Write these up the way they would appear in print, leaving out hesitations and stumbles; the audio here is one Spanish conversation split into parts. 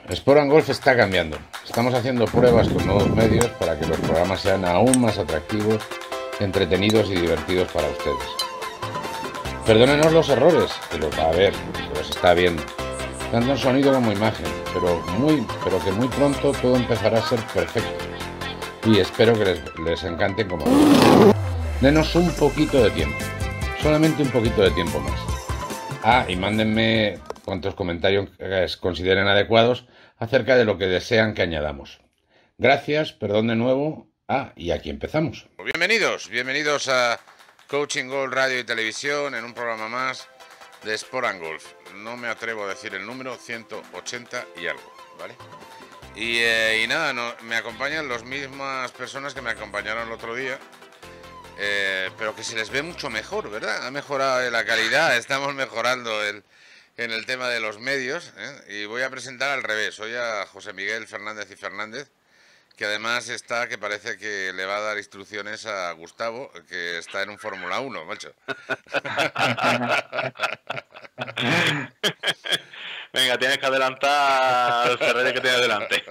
Sport Golf está cambiando. Estamos haciendo pruebas con nuevos medios para que los programas sean aún más atractivos, entretenidos y divertidos para ustedes. Perdónenos los errores, que los va a haber, que los está viendo, tanto en sonido como imagen, pero que muy pronto todo empezará a ser perfecto. Y espero que les encante como nosotros. Denos un poquito de tiempo, solamente un poquito de tiempo más. Y mándenme cuantos comentarios consideren adecuados acerca de lo que desean que añadamos. Gracias, perdón de nuevo. Y aquí empezamos. Bienvenidos a Coaching Golf Radio y Televisión en un programa más de Sport Golf. No me atrevo a decir el número, 180 y algo, ¿vale? Y nada, me acompañan las mismas personas que me acompañaron el otro día, pero que se les ve mucho mejor, ¿verdad? Ha mejorado la calidad, estamos mejorando en el tema de los medios, y voy a presentar al revés. Hoy a José Miguel Fernández y Fernández, que además que parece que le va a dar instrucciones a Gustavo, que está en un Fórmula 1, macho. Venga, tienes que adelantar al Ferrari que tienes delante.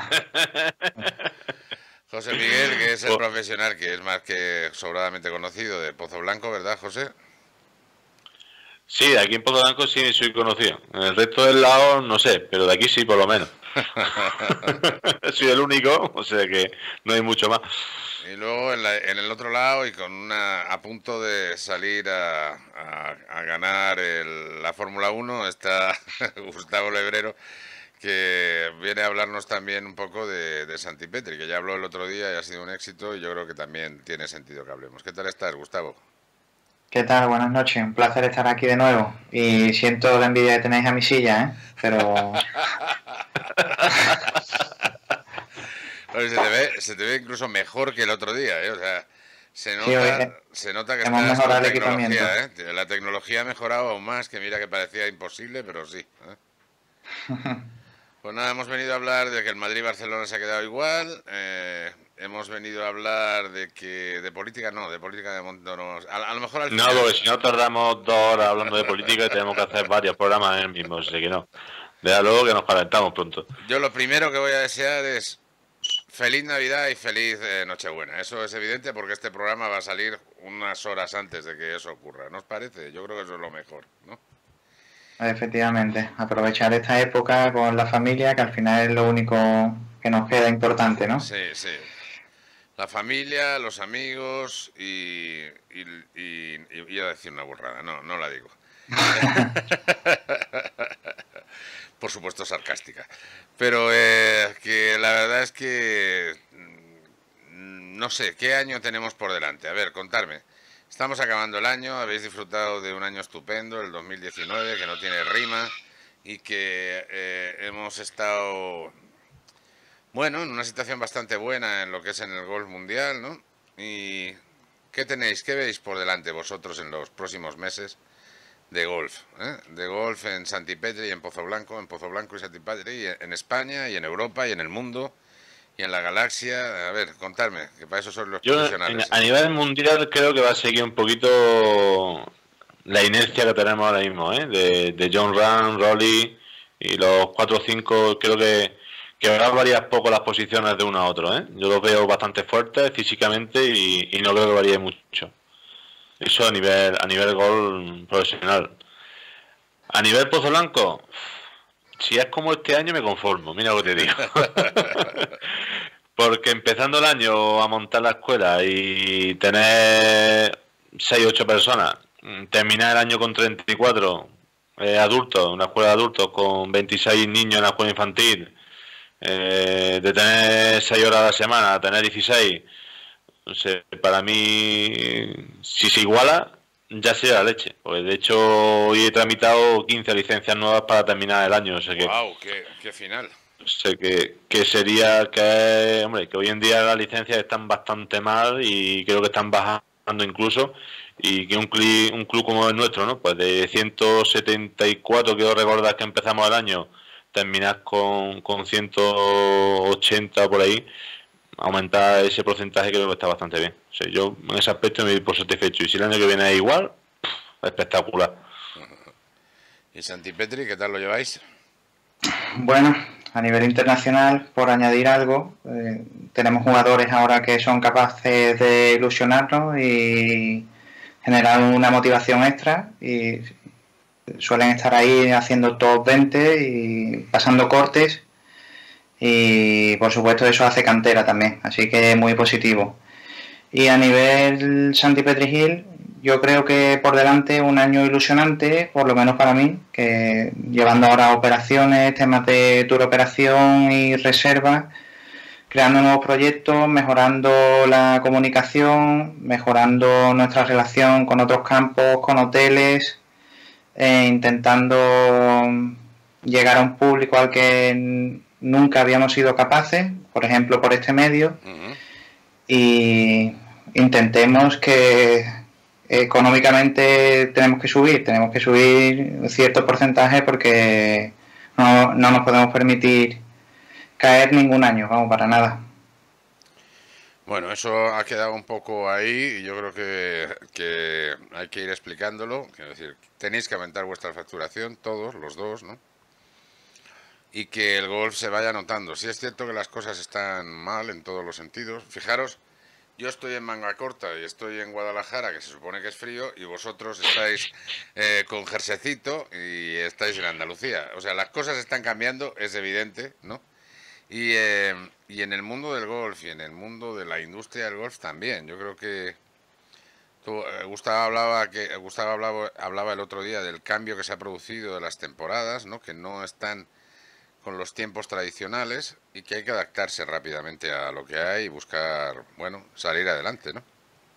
José Miguel, que es el profesional que es más que sobradamente conocido de Pozo Blanco, ¿verdad, José? Sí, de aquí en Pozo Blanco sí soy conocido. En el resto del lado no sé, pero de aquí sí por lo menos. Soy el único, o sea que no hay mucho más. Y luego en el otro lado, y a punto de salir a ganar la Fórmula 1, está Gustavo Lebrero, que viene a hablarnos también un poco de Santipetri, que ya habló el otro día y ha sido un éxito, y yo creo que también tiene sentido que hablemos. ¿Qué tal estás, Gustavo? ¿Qué tal? Buenas noches, un placer estar aquí de nuevo. Y siento la envidia que tenéis a mi silla, ¿eh? Pero... se te ve incluso mejor que el otro día, ¿eh? O sea, se nota que hemos estás mejorado con el equipamiento. tecnología, ¿eh? La tecnología ha mejorado aún más, que mira que parecía imposible, pero sí, ¿eh? Pues nada, hemos venido a hablar de que el Madrid-Barcelona se ha quedado igual. Hemos venido a hablar de política no, de a lo mejor al final... No, porque si no tardamos 2 horas hablando de política y tenemos que hacer varios programas en el mismo, así que no. Déjalo que nos calentamos pronto. Yo lo primero que voy a desear es feliz Navidad y feliz Nochebuena. Eso es evidente porque este programa va a salir unas horas antes de que eso ocurra. ¿No os parece? Yo creo que eso es lo mejor, ¿no? Efectivamente, aprovechar esta época con la familia, que al final es lo único que nos queda importante, ¿no? Sí, sí. La familia, los amigos y iba a decir una burrada, no la digo. Por supuesto sarcástica. Pero que la verdad es que no sé, ¿qué año tenemos por delante? A ver, contadme. Estamos acabando el año, habéis disfrutado de un año estupendo, el 2019, que no tiene rima, y que hemos estado, bueno, en una situación bastante buena en lo que es en el golf mundial, ¿no? ¿Y qué veis por delante vosotros en los próximos meses de golf? De golf en Santipetri y en Pozo Blanco y Santipetri, y en España y en Europa y en el mundo y en la galaxia. A ver, contadme, que para eso son los profesionales. A nivel mundial creo que va a seguir un poquito la inercia que tenemos ahora mismo, de John Ram, Rolly y los 4 o 5. Creo que habrá varias poco las posiciones de uno a otro, Yo los veo bastante fuertes físicamente y no creo que varíe mucho. Eso a nivel gol profesional. A nivel Pozo Blanco, si es como este año me conformo, mira lo que te digo. Porque empezando el año a montar la escuela y tener 6 o 8 personas, terminar el año con 34 adultos, una escuela de adultos con 26 niños en la escuela infantil, de tener 6 horas a la semana a tener 16, no sé, para mí, si se iguala, ya sería la leche. Porque de hecho hoy he tramitado 15 licencias nuevas para terminar el año. O sea que, ¡wow! ¡Qué final! O sea que sería que, hombre, que hoy en día las licencias están bastante mal y creo que están bajando incluso. Y que un club como el nuestro, ¿no? Pues de 174, quiero recordar que empezamos el año, terminas con 180 por ahí. Aumentar ese porcentaje creo que está bastante bien. O sea, yo en ese aspecto me doy por satisfecho. Y si el año que viene es igual, espectacular. ¿Y Santipetri, qué tal lo lleváis? Bueno, A nivel internacional, por añadir algo, tenemos jugadores ahora que son capaces de ilusionarnos y generar una motivación extra y suelen estar ahí haciendo top 20 y pasando cortes y por supuesto eso hace cantera también, así que muy positivo. Y a nivel Santi Petrigil, yo creo que por delante un año ilusionante, por lo menos para mí, que llevando ahora operaciones, temas de tour operación y reservas, creando nuevos proyectos, mejorando la comunicación, mejorando nuestra relación con otros campos, con hoteles, intentando llegar a un público al que nunca habíamos sido capaces, por ejemplo por este medio, y intentemos que económicamente tenemos que subir un cierto porcentaje porque no nos podemos permitir caer ningún año, vamos, para nada. Bueno, eso ha quedado un poco ahí y yo creo que hay que ir explicándolo. Quiero decir, tenéis que aumentar vuestra facturación, todos, los dos, ¿no? Y que el golf se vaya notando. Sí es cierto que las cosas están mal en todos los sentidos. Fijaros, yo estoy en manga corta y estoy en Guadalajara, que se supone que es frío, y vosotros estáis con jersecito y estáis en Andalucía. O sea, las cosas están cambiando, es evidente, ¿no? Y en el mundo del golf y en el mundo de la industria del golf también. Yo creo que Gustavo hablaba el otro día del cambio que se ha producido de las temporadas, ¿no? Que no están con los tiempos tradicionales y que hay que adaptarse rápidamente a lo que hay y buscar, bueno, salir adelante, ¿no?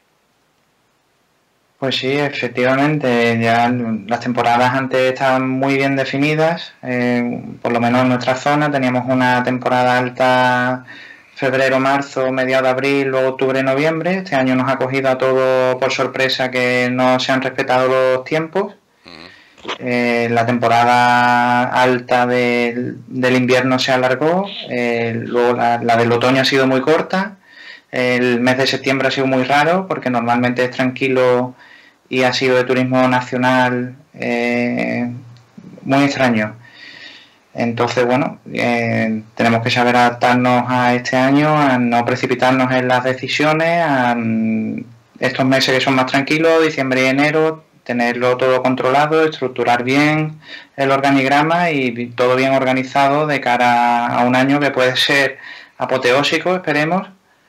Pues sí, efectivamente, ya las temporadas antes estaban muy bien definidas, por lo menos en nuestra zona teníamos una temporada alta febrero, marzo, mediados de abril, luego octubre, noviembre. Este año nos ha cogido a todo por sorpresa que no se han respetado los tiempos. La temporada alta del invierno se alargó, luego la del otoño ha sido muy corta, el mes de septiembre ha sido muy raro porque normalmente es tranquilo y ha sido de turismo nacional muy extraño. Entonces, bueno, tenemos que saber adaptarnos a este año, a no precipitarnos en las decisiones, a estos meses que son más tranquilos, diciembre y enero, tenerlo todo controlado, estructurar bien el organigrama y todo bien organizado de cara a un año que puede ser apoteósico, esperemos,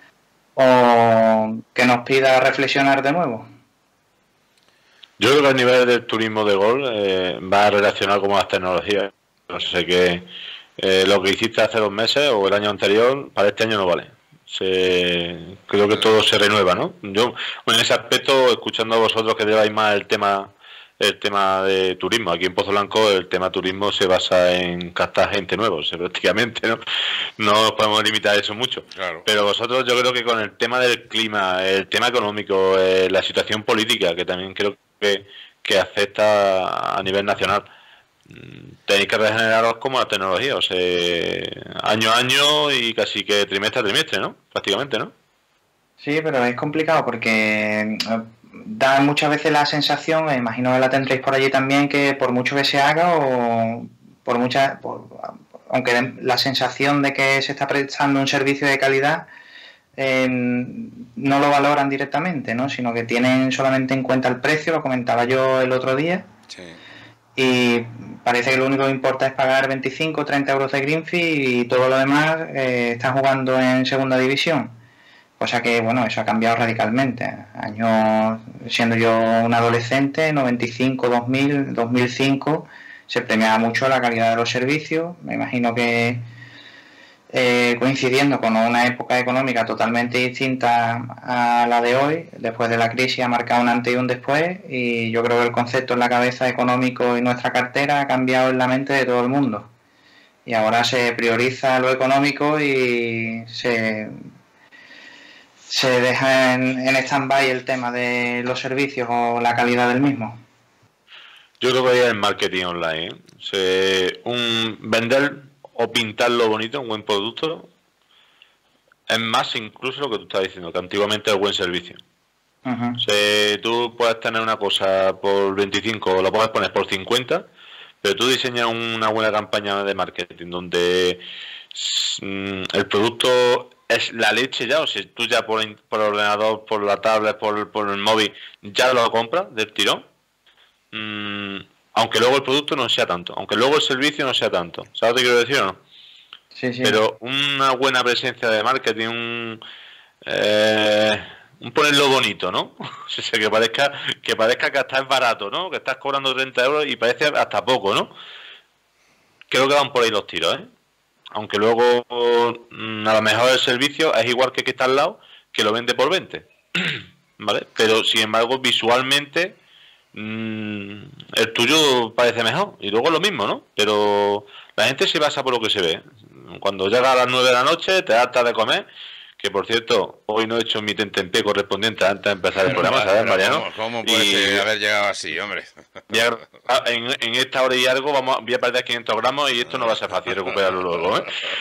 o que nos pida reflexionar de nuevo. Yo creo que a nivel del turismo de golf va relacionado con las tecnologías. No sé qué lo que hiciste hace 2 meses o el año anterior, para este año no vale. Creo que todo se renueva, ¿no? Yo, en ese aspecto, escuchando a vosotros que lleváis más el tema de turismo, aquí en Pozo Blanco el tema turismo se basa en captar gente nueva, o sea, prácticamente, ¿no? No nos podemos limitar a eso mucho. Claro. Pero vosotros, yo creo que con el tema del clima, el tema económico, la situación política, que también creo que afecta a nivel nacional, tenéis que regeneraros como la tecnología, o sea, año a año y casi que trimestre a trimestre, ¿no? Prácticamente, ¿no? Sí, pero es complicado porque da muchas veces la sensación, me imagino que la tendréis por allí también, que por mucho que se haga o aunque la sensación de que se está prestando un servicio de calidad, no lo valoran directamente, ¿no? Sino que tienen solamente en cuenta el precio, lo comentaba yo el otro día. Sí. Y parece que lo único que importa es pagar 25 o 30 euros de green fee y todo lo demás está jugando en segunda división. Cosa que, bueno, eso ha cambiado radicalmente. Años, siendo yo un adolescente, 95, 2000, 2005, se premiaba mucho la calidad de los servicios. Me imagino que coincidiendo con una época económica totalmente distinta a la de hoy, después de la crisis ha marcado un antes y un después, y yo creo que el concepto en la cabeza económico y nuestra cartera ha cambiado en la mente de todo el mundo. Y ahora se prioriza lo económico y se deja en stand-by el tema de los servicios o la calidad del mismo. Yo creo que hay el marketing online, vender o pintarlo bonito, un buen producto, es más incluso lo que tú estás diciendo, que antiguamente el buen servicio. Uh-huh. O sea, tú puedes tener una cosa por 25 o la puedes poner por 50, pero tú diseñas una buena campaña de marketing donde el producto es la leche ya, o si tú ya por ordenador, por la tablet, por el móvil, ya lo compras del tirón, aunque luego el producto no sea tanto, aunque luego el servicio no sea tanto. ¿Sabes lo que quiero decir o no? Sí, sí. Pero una buena presencia de marketing, un ponerlo bonito, ¿no? O sea, que parezca que hasta es barato, ¿no? Que estás cobrando 30 euros y parece hasta poco, ¿no? Creo que van por ahí los tiros, ¿eh? Aunque luego a lo mejor el servicio es igual que está al lado, que lo vende por 20, ¿vale? Pero sin embargo visualmente el tuyo parece mejor, y luego lo mismo, ¿no? Pero la gente se basa por lo que se ve. Cuando llega a las 9 de la noche te hartas de comer, que por cierto hoy no he hecho mi tentempié correspondiente antes de empezar el programa, ¿sabes, Mariano? ¿Cómo puede haber llegado así, hombre? En esta hora y algo voy a perder 500 gramos y esto no va a ser fácil recuperarlo luego, ¿eh?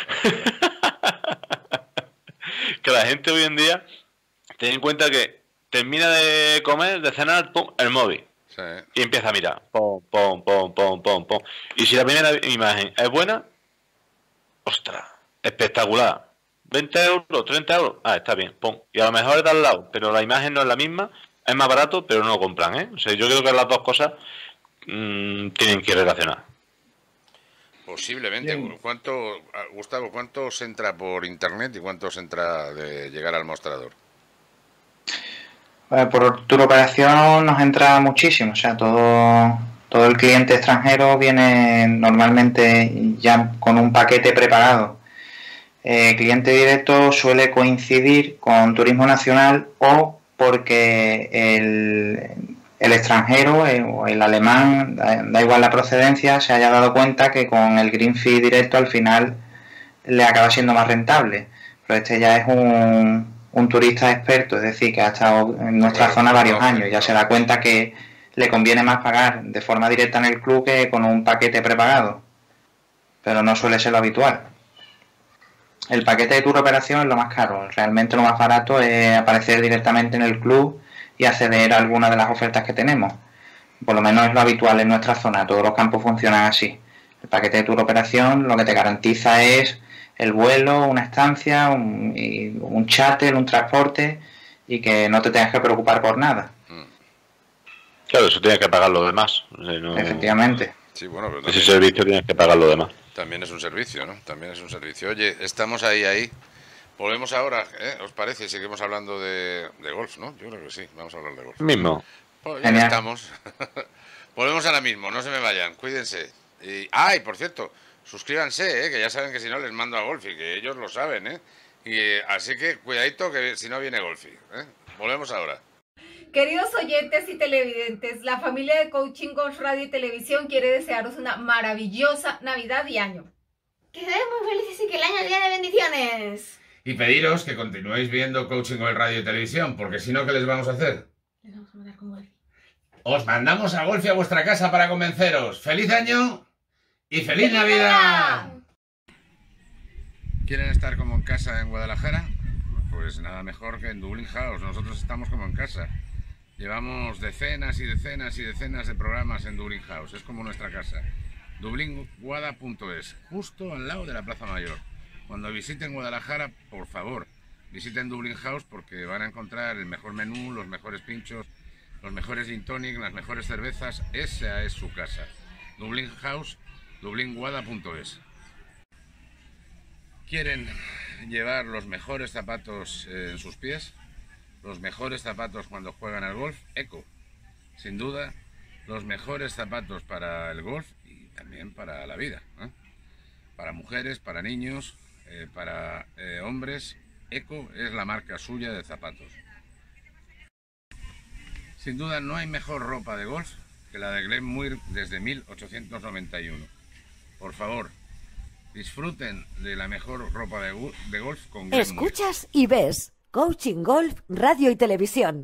Que la gente hoy en día ten en cuenta que termina de comer, de cenar, pum, el móvil. Sí. Y empieza a mirar, pom, pom, pom, pom, pom, pom. Y si la primera imagen es buena, ostras, espectacular. 20 euros, 30 euros, está bien, pum. Y a lo mejor está al lado, pero la imagen no es la misma, es más barato, pero no lo compran, ¿eh? O sea, yo creo que las dos cosas tienen que relacionar. Posiblemente. Gustavo, ¿cuánto os entra por internet y cuánto os entra de llegar al mostrador? Por tour operación nos entra muchísimo, o sea, todo el cliente extranjero viene normalmente ya con un paquete preparado. Cliente directo suele coincidir con turismo nacional o porque el extranjero o el alemán, da igual la procedencia, se haya dado cuenta que con el green fee directo al final le acaba siendo más rentable. Pero este ya es un turista experto, es decir, que ha estado en nuestra zona varios años, ya se da cuenta que le conviene más pagar de forma directa en el club que con un paquete prepagado, pero no suele ser lo habitual. El paquete de tour operación es lo más caro, realmente lo más barato es aparecer directamente en el club y acceder a alguna de las ofertas que tenemos. Por lo menos es lo habitual en nuestra zona, todos los campos funcionan así. El paquete de tour operación lo que te garantiza es el vuelo, una estancia, un charter, un transporte y que no te tengas que preocupar por nada. Claro, eso tienes que pagar lo demás. No... Efectivamente. Sí, bueno, pero ese servicio tienes que pagar lo demás. También es un servicio, ¿no? También es un servicio. Oye, estamos ahí. Volvemos ahora, ¿os parece? Seguimos hablando de golf, ¿no? Yo creo que sí, vamos a hablar de golf. Mismo. Pues ya estamos. Volvemos ahora mismo, no se me vayan, cuídense. Y por cierto, suscríbanse, que ya saben que si no les mando a Golfi, que ellos lo saben, Y así que cuidadito que si no viene Golfi, Volvemos ahora. Queridos oyentes y televidentes, la familia de Coaching Golf Radio y Televisión quiere desearos una maravillosa Navidad y año. Que sean muy felices y que el año llene de bendiciones. Y pediros que continuéis viendo Coaching Golf Radio y Televisión, porque si no, ¿qué les vamos a hacer? Les vamos a mandar con Golfi. Os mandamos a Golfi a vuestra casa para convenceros. ¡Feliz año y feliz Navidad! ¿Quieren estar como en casa en Guadalajara? Pues nada mejor que en Dublin House. Nosotros estamos como en casa. Llevamos decenas y decenas y decenas de programas en Dublin House. Es como nuestra casa. dublinguada.es, justo al lado de la Plaza Mayor. Cuando visiten Guadalajara, por favor, visiten Dublin House porque van a encontrar el mejor menú, los mejores pinchos, los mejores gin tonic, las mejores cervezas. Esa es su casa. Dublin House, dublinguada.es. ¿Quieren llevar los mejores zapatos en sus pies? Los mejores zapatos cuando juegan al golf, Eco. Sin duda, los mejores zapatos para el golf y también para la vida, Para mujeres, para niños, para hombres, Eco es la marca suya de zapatos. Sin duda no hay mejor ropa de golf que la de Glenn Muir desde 1891. Por favor, disfruten de la mejor ropa de golf con Glenn Muir. Escuchas y ves Coaching Golf, Radio y Televisión.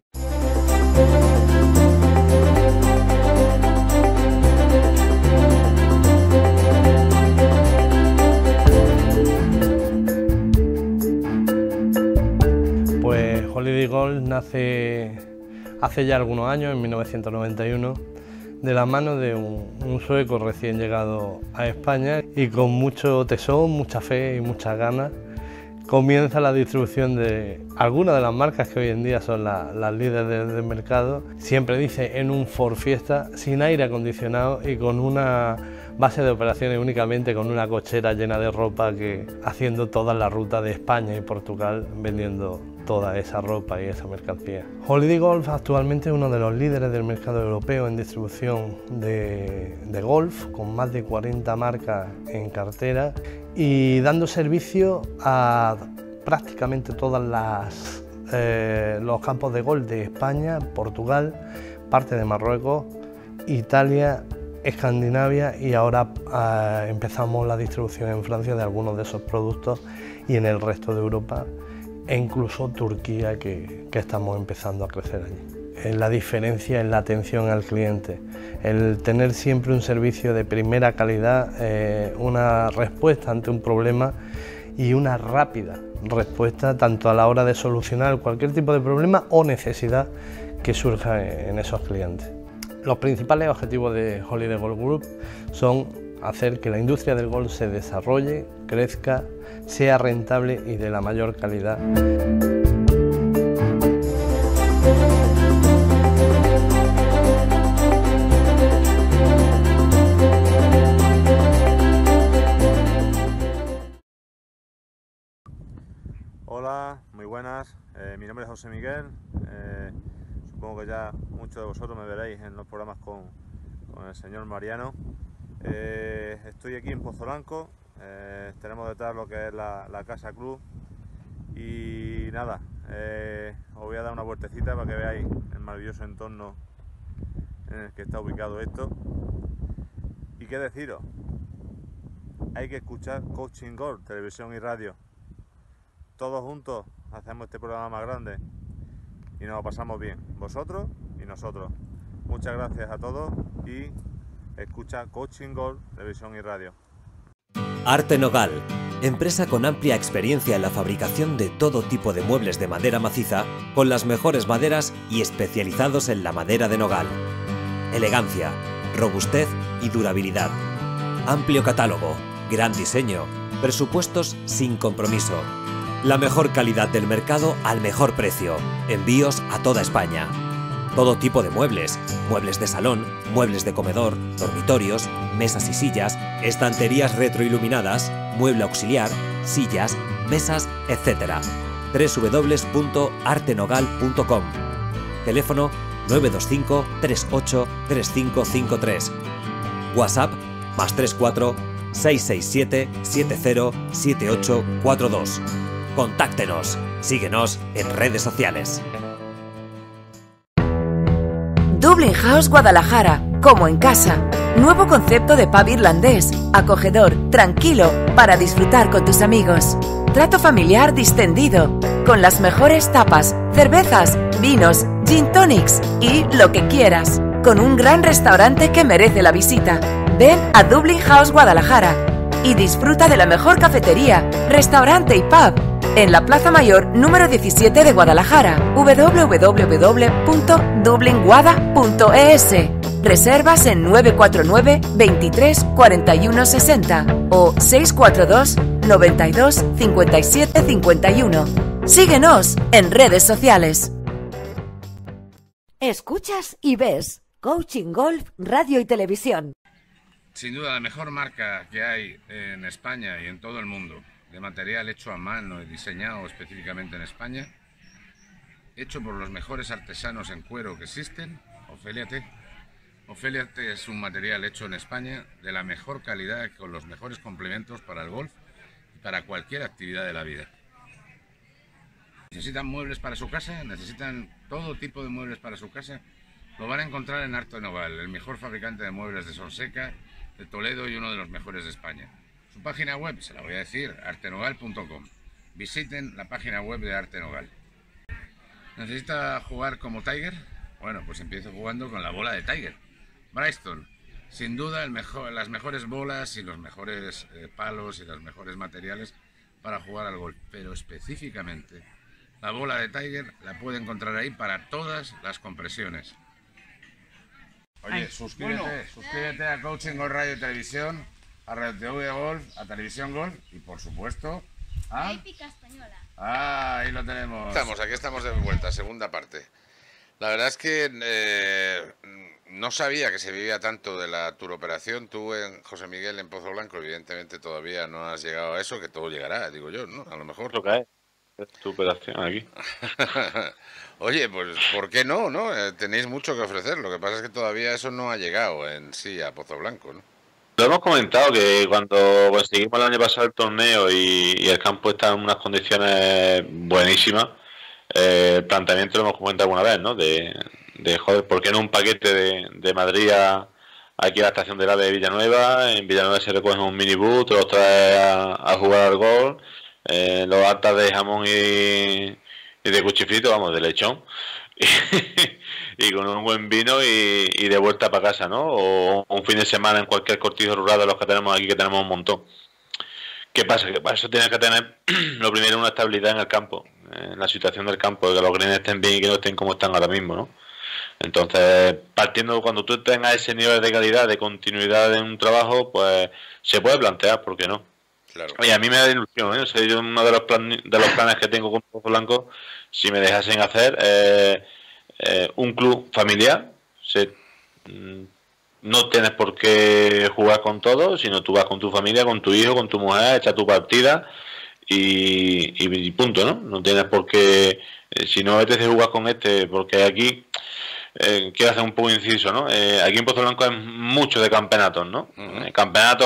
Pues Holiday Golf nace hace ya algunos años, en 1991, de la mano de un sueco recién llegado a España y con mucho tesón, mucha fe y muchas ganas comienza la distribución de algunas de las marcas que hoy en día son las líderes del mercado. Siempre dice en un Ford Fiesta, sin aire acondicionado y con una base de operaciones únicamente con una cochera llena de ropa, que haciendo toda la ruta de España y Portugal vendiendo toda esa ropa y esa mercancía. Holiday Golf actualmente es uno de los líderes del mercado europeo en distribución de golf, con más de 40 marcas en cartera y dando servicio a prácticamente todos los campos de golf de España, Portugal, parte de Marruecos, Italia, Escandinavia, y ahora empezamos la distribución en Francia de algunos de esos productos y en el resto de Europa e incluso Turquía, que estamos empezando a crecer allí. La diferencia es la atención al cliente, el tener siempre un servicio de primera calidad, una respuesta ante un problema y una rápida respuesta tanto a la hora de solucionar cualquier tipo de problema o necesidad que surja en esos clientes. Los principales objetivos de Holiday Golf Group son hacer que la industria del golf se desarrolle, crezca, sea rentable y de la mayor calidad. Hola, muy buenas, mi nombre es José Miguel, supongo que ya muchos de vosotros me veréis en los programas con el señor Mariano. Estoy aquí en Pozolanco, tenemos detrás lo que es la Casa Club y nada, os voy a dar una vueltecita para que veáis el maravilloso entorno en el que está ubicado esto. Y qué deciros, hay que escuchar Coaching Golf, televisión y radio. Todos juntos hacemos este programa más grande y nos lo pasamos bien, vosotros y nosotros. Muchas gracias a todos y escucha Coaching Golf, televisión y radio. Arte Nogal, empresa con amplia experiencia en la fabricación de todo tipo de muebles de madera maciza, con las mejores maderas y especializados en la madera de nogal. Elegancia, robustez y durabilidad. Amplio catálogo, gran diseño, presupuestos sin compromiso. La mejor calidad del mercado al mejor precio. Envíos a toda España. Todo tipo de muebles, muebles de salón, muebles de comedor, dormitorios, mesas y sillas, estanterías retroiluminadas, mueble auxiliar, sillas, mesas, etc. www.artenogal.com. Teléfono 925 38 3553. WhatsApp +34 667 70 7842. Contáctenos, síguenos en redes sociales. Dublin House Guadalajara, como en casa. Nuevo concepto de pub irlandés, acogedor, tranquilo, para disfrutar con tus amigos. Trato familiar distendido, con las mejores tapas, cervezas, vinos, gin tonics y lo que quieras. Con un gran restaurante que merece la visita. Ven a Dublin House Guadalajara y disfruta de la mejor cafetería, restaurante y pub en la Plaza Mayor número 17 de Guadalajara. www.dublinguada.es. Reservas en 949 23 41 60 o 642 92 57 51. Síguenos en redes sociales. Escuchas y ves Coaching Golf, Radio y Televisión. Sin duda la mejor marca que hay en España y en todo el mundo, de material hecho a mano y diseñado específicamente en España, hecho por los mejores artesanos en cuero que existen, Ofelia T. Ofelia T es un material hecho en España de la mejor calidad, con los mejores complementos para el golf y para cualquier actividad de la vida. ¿Necesitan muebles para su casa? ¿Necesitan todo tipo de muebles para su casa? Lo van a encontrar en Arte Nogal, el mejor fabricante de muebles de Sonseca, de Toledo y uno de los mejores de España. Su página web, se la voy a decir, artenogal.com. Visiten la página web de Arte Nogal. ¿Necesita jugar como Tiger? Bueno, pues empiece jugando con la bola de Tiger. Bristol, sin duda las mejores bolas y los mejores palos y los mejores materiales para jugar al golf. Pero específicamente, la bola de Tiger la puede encontrar ahí para todas las compresiones. Oye, suscríbete a Coaching Golf Radio y Televisión, a Radio TV de Golf, a Televisión Golf y por supuesto a Épica Española. Ahí lo tenemos. Aquí estamos de vuelta, segunda parte. La verdad es que no sabía que se vivía tanto de la turoperación. Tú, José Miguel, en Pozo Blanco, evidentemente todavía no has llegado a eso, que todo llegará, digo yo, ¿no? A lo mejor. Lo que es turoperación aquí. Oye, pues ¿por qué no? Tenéis mucho que ofrecer. Lo que pasa es que todavía eso no ha llegado en sí a Pozo Blanco, ¿no? Lo hemos comentado que cuando conseguimos el año pasado el torneo y el campo está en unas condiciones buenísimas, el planteamiento lo hemos comentado alguna vez, ¿no? De joder, ¿por qué no un paquete de Madrid aquí a la estación del AVE de Villanueva? En Villanueva se recogen un minibús, te los traes a jugar al golf, los hartas de jamón y de cuchifrito, vamos, de lechón. Y con un buen vino y de vuelta para casa, ¿no? O un fin de semana en cualquier cortijo rural de los que tenemos aquí, que tenemos un montón. ¿Qué pasa? Que para eso tienes que tener, lo primero, una estabilidad en el campo, en la situación del campo, que los greens estén bien y que no estén como están ahora mismo, ¿no? Entonces, partiendo, cuando tú tengas ese nivel de calidad, de continuidad en un trabajo, pues se puede plantear, ¿por qué no? Claro. Oye, a mí me da ilusión, ¿eh? O sea, yo uno de los planes que tengo con Pozo Blanco, si me dejasen hacer un club familiar, no tienes por qué jugar con todos, sino tú vas con tu familia, con tu hijo, con tu mujer, echas tu partida y punto, ¿no? No tienes por qué, si no apetece jugar con porque aquí, quiero hacer un poco de inciso, ¿no? Aquí en Pozo Blanco hay mucho de campeonatos, ¿no? Campeonatos,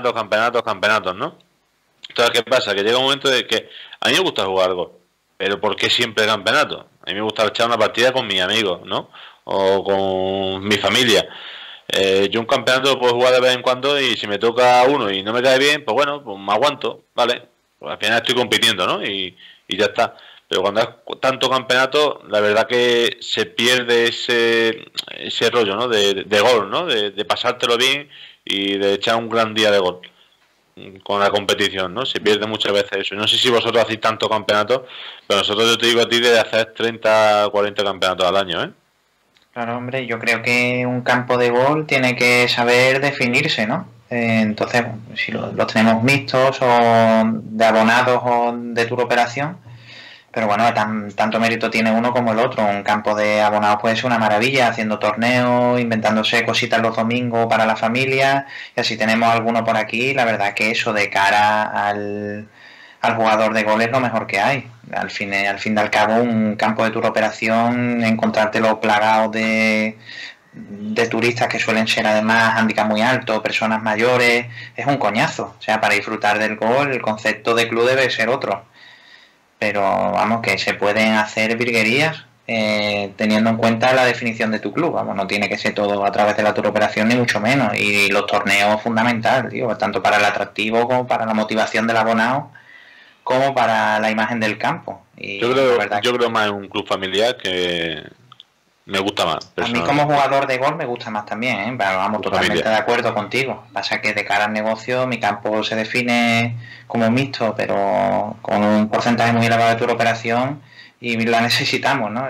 ¿no? Entonces, ¿qué pasa? Que llega un momento de que a mí me gusta jugar golf, pero ¿por qué siempre campeonato? A mí me gusta echar una partida con mis amigos, ¿no? O con mi familia. Yo un campeonato lo puedo jugar de vez en cuando y si me toca uno y no me cae bien, pues bueno, pues me aguanto, ¿vale? Pues al final estoy compitiendo, ¿no? Y ya está. Pero cuando es tanto campeonato, la verdad que se pierde ese rollo, ¿no? De golf, ¿no? De pasártelo bien y de echar un gran día de golf con la competición, ¿no? Se pierde muchas veces eso. No sé si vosotros hacéis tanto campeonato, pero nosotros, yo te digo a ti, de hacer 30, 40 campeonatos al año, ¿eh? Claro, hombre, yo creo que un campo de golf tiene que saber definirse, ¿no? Entonces, si los tenemos mixtos o de abonados o de turoperación, pero bueno, tanto mérito tiene uno como el otro. Un campo de abonados puede ser una maravilla, haciendo torneos, inventándose cositas los domingos para la familia, y así tenemos alguno por aquí. La verdad que eso de cara al jugador de golf es lo mejor que hay. Al fin y al cabo, un campo de turoperación, encontrártelo plagado de turistas que suelen ser además handicap muy alto, personas mayores, es un coñazo. O sea, para disfrutar del golf, el concepto de club debe ser otro. Pero vamos, que se pueden hacer virguerías teniendo en cuenta la definición de tu club. Vamos, no tiene que ser todo a través de la turoperación ni mucho menos. Y los torneos fundamental, tío, tanto para el atractivo como para la motivación del abonado, como para la imagen del campo. Y yo creo más en un club familiar, que me gusta más. A mí como jugador de golf me gusta más también, ¿eh? Pero vamos, totalmente de acuerdo contigo. Pasa que de cara al negocio mi campo se define como mixto, pero con un porcentaje muy elevado de turoperación y la necesitamos, ¿no?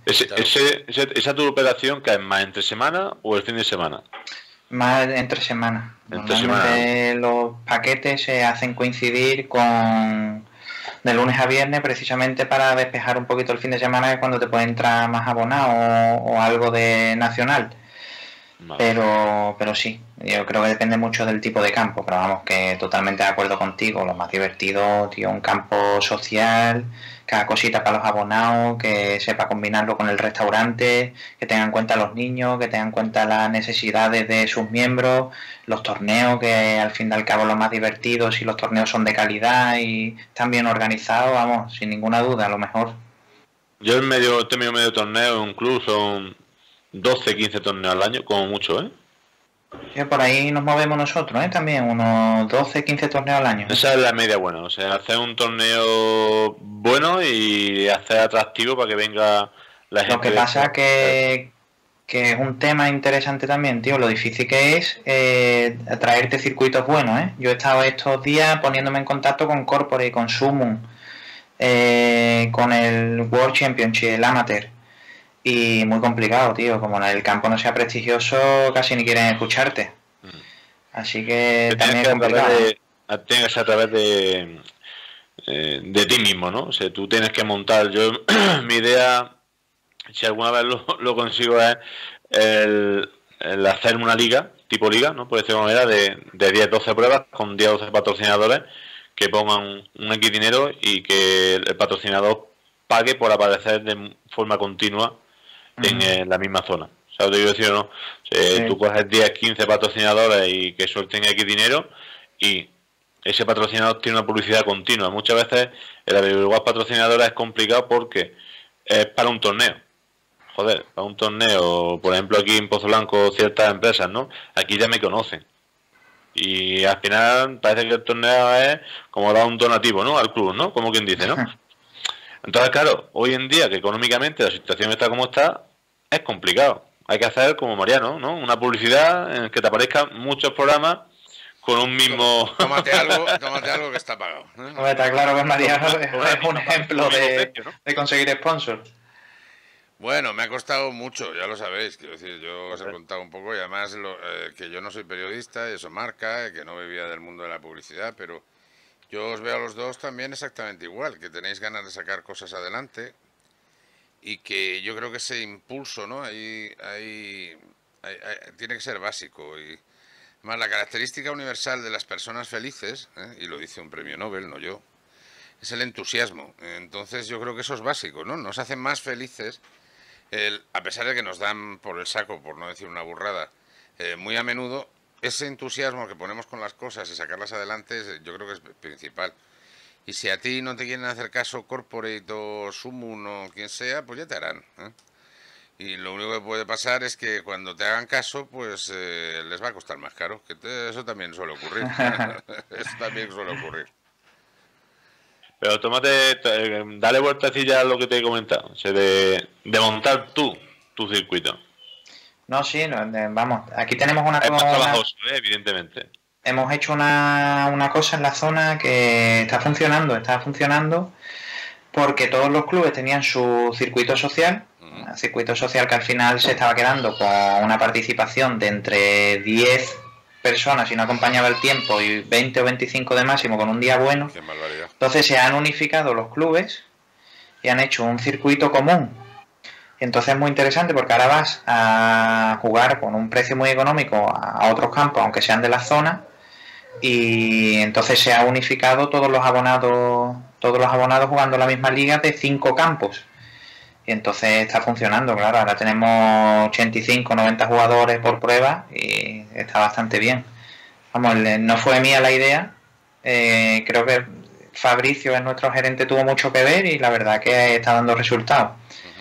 ¿Esa turoperación que es más entre semana o el fin de semana? Más entre semana. Normalmente los paquetes se hacen coincidir con de lunes a viernes, precisamente para despejar un poquito el fin de semana, que es cuando te puede entrar más abonado o algo de nacional. Vale. Pero sí, yo creo que depende mucho del tipo de campo, pero vamos, que totalmente de acuerdo contigo. Lo más divertido, tío, un campo social, cada cosita para los abonados, que sepa combinarlo con el restaurante, que tenga en cuenta a los niños, que tenga en cuenta las necesidades de sus miembros, los torneos, que al fin y al cabo lo más divertido, si los torneos son de calidad y están bien organizados, vamos, sin ninguna duda, a lo mejor. Yo en medio torneo en un club son 12, 15 torneos al año, como mucho, ¿eh? Sí, por ahí nos movemos nosotros, ¿eh? También unos 12, 15 torneos al año. Esa es la media buena, o sea, hacer un torneo bueno y hacer atractivo para que venga la gente. Lo que pasa que es un tema interesante también, tío, lo difícil que es traerte circuitos buenos, ¿eh? Yo he estado estos días poniéndome en contacto con Corporate y con Summon, con el World Championship, el Amateur. y muy complicado, tío. Como el campo no sea prestigioso, casi ni quieren escucharte. Así que también es complicado. Tiene que ser a través de ti mismo, ¿no? O sea, tú tienes que montar. Yo, mi idea, si alguna vez lo consigo, es el hacer una liga, tipo liga, ¿no? Por decirlo de manera, de 10-12 pruebas con 10-12 patrocinadores que pongan un X dinero y que el patrocinador pague por aparecer de forma continua en la misma zona. ¿Sabes lo que quiero decir o no? Sí. Tú coges 10-15 patrocinadores y que suelten X dinero y ese patrocinador tiene una publicidad continua. Muchas veces el averiguar patrocinadores es complicado porque es para un torneo. Joder, para un torneo, por ejemplo aquí en Pozo Blanco ciertas empresas, ¿no? Aquí ya me conocen. Y al final parece que el torneo es como dar un donativo, ¿no? Al club, ¿no? Como quien dice, ¿no? Entonces, claro, hoy en día que económicamente la situación está como está, es complicado. Hay que hacer como Mariano, ¿no? Una publicidad en la que te aparezcan muchos programas con un mismo... Tómate algo que está pagado. Está claro que Mariano es un ejemplo de conseguir sponsor. Bueno, me ha costado mucho, ya lo sabéis, quiero decir, yo os he contado un poco y además que yo no soy periodista, y eso marca, que no vivía del mundo de la publicidad, pero yo os veo a los dos también exactamente igual, que tenéis ganas de sacar cosas adelante y que yo creo que ese impulso, ¿no? Ahí tiene que ser básico y más la característica universal de las personas felices, y lo dice un premio Nobel, no yo, es el entusiasmo. Entonces yo creo que eso es básico, ¿no? Nos hacen más felices. A pesar de que nos dan por el saco, por no decir una burrada, muy a menudo, ese entusiasmo que ponemos con las cosas y sacarlas adelante, yo creo que es principal. Y si a ti no te quieren hacer caso Corporate o Sumun o quien sea, pues ya te harán. Y lo único que puede pasar es que cuando te hagan caso, pues les va a costar más caro. Eso también suele ocurrir. Eso también suele ocurrir. Pero dale vueltecilla a lo que te he comentado, o sea, de montar tu circuito. No, sí, vamos, aquí tenemos una cosa... Es más trabajoso, evidentemente. Hemos hecho una cosa en la zona que está funcionando porque todos los clubes tenían su circuito social, un circuito social que al final se estaba quedando con una participación de entre 10 personas si no acompañaba el tiempo y 20 o 25 de máximo con un día bueno. Qué barbaridad. Entonces se han unificado los clubes y han hecho un circuito común. Y entonces es muy interesante porque ahora vas a jugar con un precio muy económico a otros campos, aunque sean de la zona, y entonces se ha unificado todos los abonados jugando la misma liga de 5 campos. Y entonces está funcionando, claro, ahora tenemos 85, 90 jugadores por prueba y está bastante bien. Vamos, no fue mía la idea, creo que Fabricio, es nuestro gerente, tuvo mucho que ver y la verdad que está dando resultados.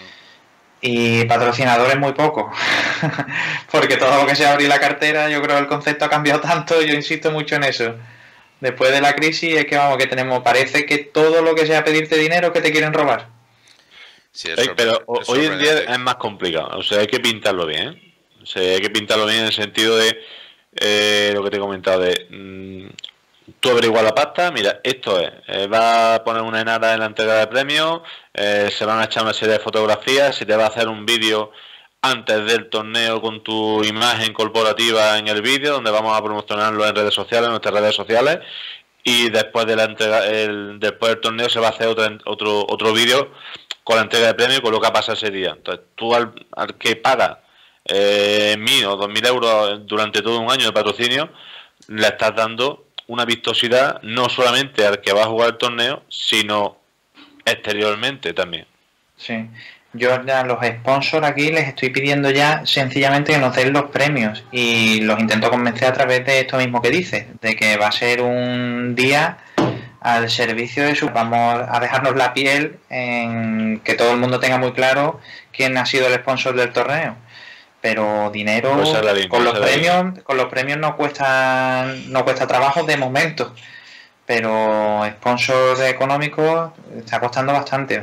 Y patrocinadores muy poco, porque todo lo que sea abrir la cartera, yo creo que el concepto ha cambiado tanto, yo insisto mucho en eso. Después de la crisis es que vamos, que parece que todo lo que sea pedirte dinero que te quieren robar. Sí, pero hoy en día es más complicado, o sea, hay que pintarlo bien, o sea, hay que pintarlo bien en el sentido de lo que te he comentado de tú averiguas la pasta, mira, esto es, va a poner una enada en la entrega de premios, se van a echar una serie de fotografías, se te va a hacer un vídeo antes del torneo con tu imagen corporativa en el vídeo, donde vamos a promocionarlo en redes sociales, en nuestras redes sociales, y después de la entrega, después del torneo se va a hacer otro vídeo con la entrega de premios, con lo que ha pasado ese día. Entonces tú al que paga 1.000 o 2.000 euros durante todo un año de patrocinio, le estás dando una vistosidad no solamente al que va a jugar el torneo, sino exteriormente también. Sí, yo ya los sponsors aquí les estoy pidiendo ya sencillamente que nos den los premios y los intento convencer a través de esto mismo que dice, de que va a ser un día al servicio de vamos a dejarnos la piel en que todo el mundo tenga muy claro quién ha sido el sponsor del torneo. Pero dinero con los premios no cuesta trabajo de momento, pero sponsors económicos está costando bastante.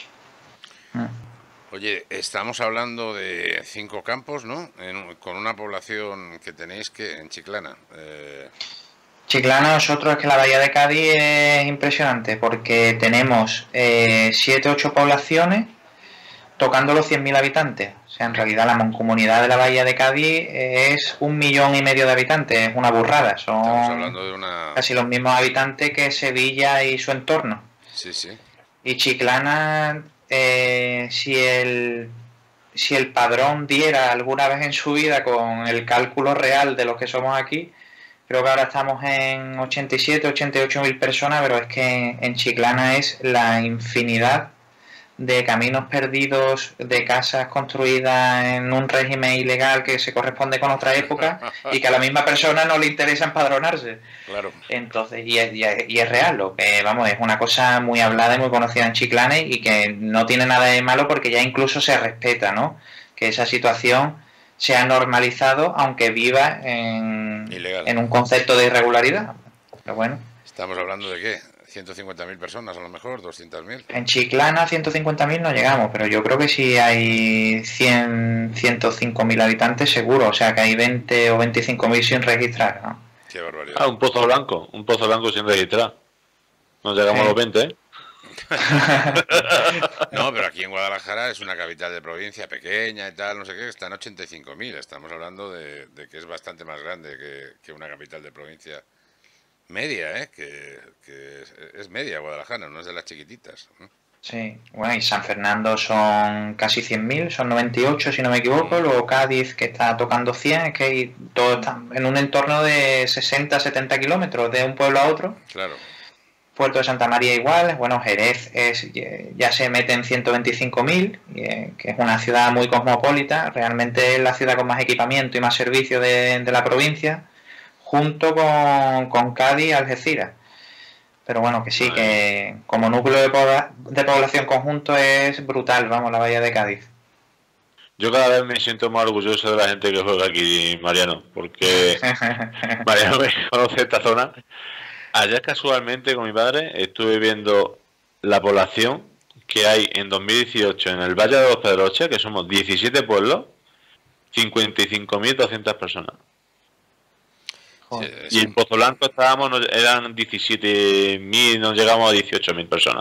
Oye, estamos hablando de 5 campos, ¿no? Con una población que tenéis que en Chiclana. Chiclana, nosotros es que la Bahía de Cádiz es impresionante porque tenemos 7 o 8 poblaciones tocando los 100.000 habitantes. O sea, en realidad la mancomunidad de la Bahía de Cádiz es 1,5 millones de habitantes, es una burrada. Son Estamos hablando de una... casi los mismos habitantes que Sevilla y su entorno. Sí, sí. Y Chiclana, si el padrón diera alguna vez en su vida con el cálculo real de los que somos aquí, creo que ahora estamos en 87, 88.000 personas, pero es que en Chiclana es la infinidad de caminos perdidos, de casas construidas en un régimen ilegal que se corresponde con otra época y que a la misma persona no le interesa empadronarse. Claro. Entonces, y es real, lo que vamos, es una cosa muy hablada y muy conocida en Chiclana y que no tiene nada de malo porque ya incluso se respeta, ¿no? Que esa situación se ha normalizado aunque viva en un concepto de irregularidad. Pero bueno. ¿Estamos hablando de qué? ¿150.000 personas a lo mejor? ¿200.000? En Chiclana 150.000 no llegamos, pero yo creo que si hay 105.000 habitantes seguro, o sea que hay 20 o 25.000 sin registrar, ¿no? Qué barbaridad. Ah, un pozo blanco sin registrar. No llegamos a los 20, ¿eh? No, pero aquí en Guadalajara es una capital de provincia pequeña y tal, no sé qué, están 85.000. Estamos hablando de que es bastante más grande que una capital de provincia media, que es media Guadalajara, no es de las chiquititas. Sí, bueno, y San Fernando son casi 100.000, son 98 si no me equivoco, luego Cádiz que está tocando 100, es que todo está en un entorno de 60-70 kilómetros de un pueblo a otro. Claro. Puerto de Santa María igual, bueno, Jerez ya se mete en 125.000, que es una ciudad muy cosmopolita, realmente es la ciudad con más equipamiento y más servicio de la provincia, junto con Cádiz y Algeciras. Pero bueno, que sí, que como núcleo de población conjunto es brutal, vamos, la Bahía de Cádiz. Yo cada vez me siento más orgulloso de la gente que juega aquí, Mariano, porque Mariano me conoce esta zona. Ayer casualmente con mi padre estuve viendo la población que hay en 2018 en el Valle de los Pedroches, que somos 17 pueblos, 55.200 personas. Sí, y en Pozo Blanco eran 17.000, nos llegamos a 18.000 personas.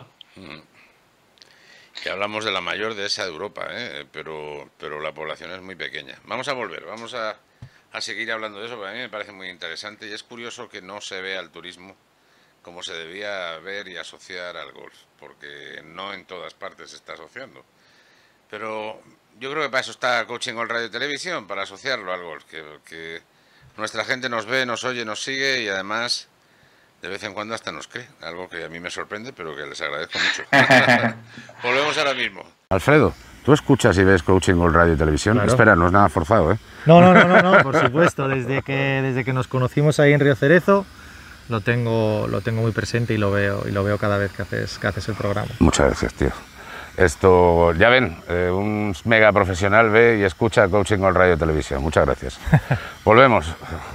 Que hablamos de la mayor de esa de Europa, pero la población es muy pequeña. Vamos a volver, vamos a seguir hablando de eso, porque a mí me parece muy interesante y es curioso que no se vea el turismo como se debía ver y asociar al golf, porque no en todas partes se está asociando. Pero yo creo que para eso está Coaching Golf Radio y Televisión, para asociarlo al golf, que nuestra gente nos ve, nos oye, nos sigue y además de vez en cuando hasta nos cree, algo que a mí me sorprende, pero que les agradezco mucho. Volvemos ahora mismo. Alfredo, ¿tú escuchas y ves Coaching Golf Radio y Televisión? Claro. Espera, no es nada forzado, ¿eh? No, por supuesto. Desde que nos conocimos ahí en Río Cerezo, lo tengo muy presente y lo veo cada vez que haces el programa. Muchas gracias, tío. Esto, ya ven, un mega profesional ve y escucha Coaching Golf Radio y Televisión. Muchas gracias. Volvemos.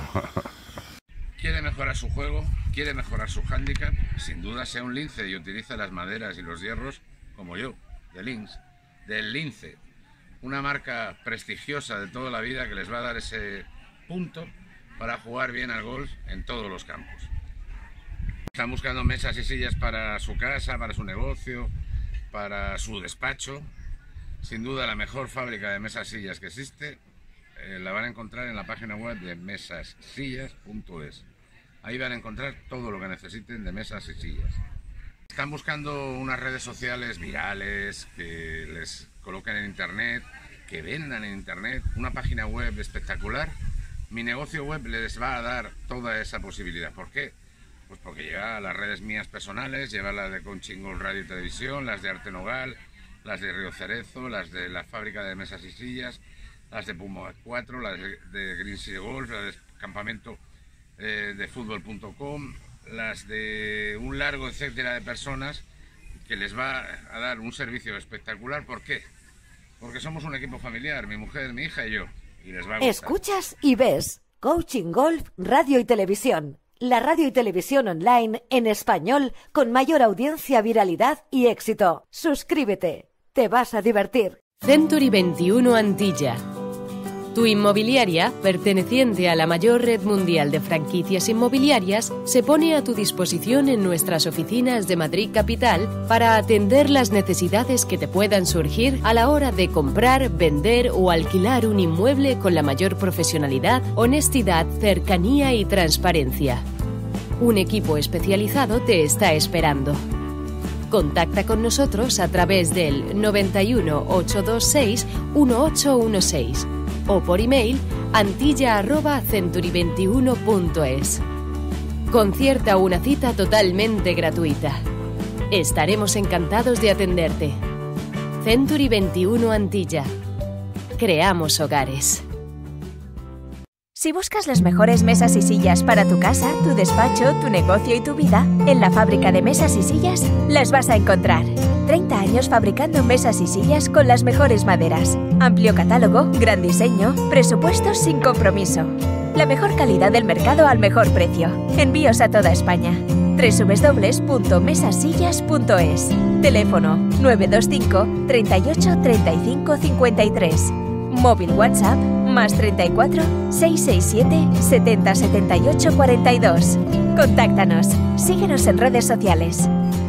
¿Quiere mejorar su juego? ¿Quiere mejorar su hándicap? Sin duda sea un lince y utiliza las maderas y los hierros como yo, de Lince, del Lince. Una marca prestigiosa de toda la vida que les va a dar ese punto para jugar bien al golf en todos los campos. Están buscando mesas y sillas para su casa, para su negocio, para su despacho. Sin duda la mejor fábrica de mesas y sillas que existe la van a encontrar en la página web de mesassillas.es. Ahí van a encontrar todo lo que necesiten de mesas y sillas. Están buscando unas redes sociales virales que les coloquen en internet, que vendan en internet, una página web espectacular. Mi negocio web les va a dar toda esa posibilidad. ¿Por qué? Pues porque lleva las redes mías personales, lleva las de Coaching Golf Radio y Televisión, las de Arte Nogal, las de Río Cerezo, las de la fábrica de mesas y sillas, las de Puma 4, las de Green Sea Golf, las de campamento de fútbol.com, las de un largo etcétera de personas que les va a dar un servicio espectacular. ¿Por qué? Porque somos un equipo familiar, mi mujer, mi hija y yo, y les va a gustar. Escuchas y ves Coaching Golf Radio y Televisión. La radio y televisión online en español con mayor audiencia, viralidad y éxito. Suscríbete, te vas a divertir. Century 21 Antilla. Tu inmobiliaria, perteneciente a la mayor red mundial de franquicias inmobiliarias, se pone a tu disposición en nuestras oficinas de Madrid Capital para atender las necesidades que te puedan surgir a la hora de comprar, vender o alquilar un inmueble con la mayor profesionalidad, honestidad, cercanía y transparencia. Un equipo especializado te está esperando. Contacta con nosotros a través del 91 826 1816 o por email antilla@century21.es. Concierta una cita totalmente gratuita. Estaremos encantados de atenderte. Century 21 Antilla. Creamos hogares. Si buscas las mejores mesas y sillas para tu casa, tu despacho, tu negocio y tu vida, en la fábrica de mesas y sillas las vas a encontrar. 30 años fabricando mesas y sillas con las mejores maderas. Amplio catálogo, gran diseño, presupuestos sin compromiso. La mejor calidad del mercado al mejor precio. Envíos a toda España. www.mesasillas.es. Teléfono 925 38 35 53. Móvil WhatsApp más 34 667 70 78 42. Contáctanos. Síguenos en redes sociales.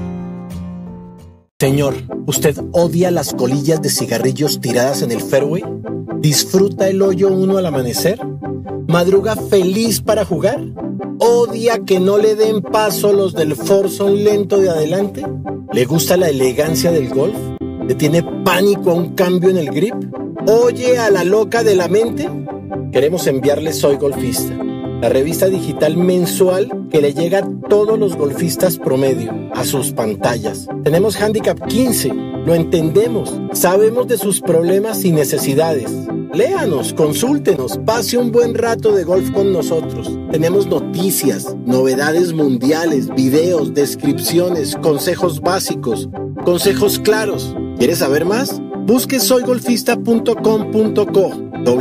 Señor, ¿usted odia las colillas de cigarrillos tiradas en el fairway? ¿Disfruta el hoyo 1 al amanecer? ¿Madruga feliz para jugar? ¿Odia que no le den paso los del foursome lento de adelante? ¿Le gusta la elegancia del golf? ¿Le tiene pánico a un cambio en el grip? ¿Oye a la loca de la mente? Queremos enviarle Soy Golfista, la revista digital mensual que le llega a todos los golfistas promedio, a sus pantallas. Tenemos Handicap 15, lo entendemos, sabemos de sus problemas y necesidades. Léanos, consúltenos, pase un buen rato de golf con nosotros. Tenemos noticias, novedades mundiales, videos, descripciones, consejos básicos, consejos claros. ¿Quieres saber más? Busque soygolfista.com.co,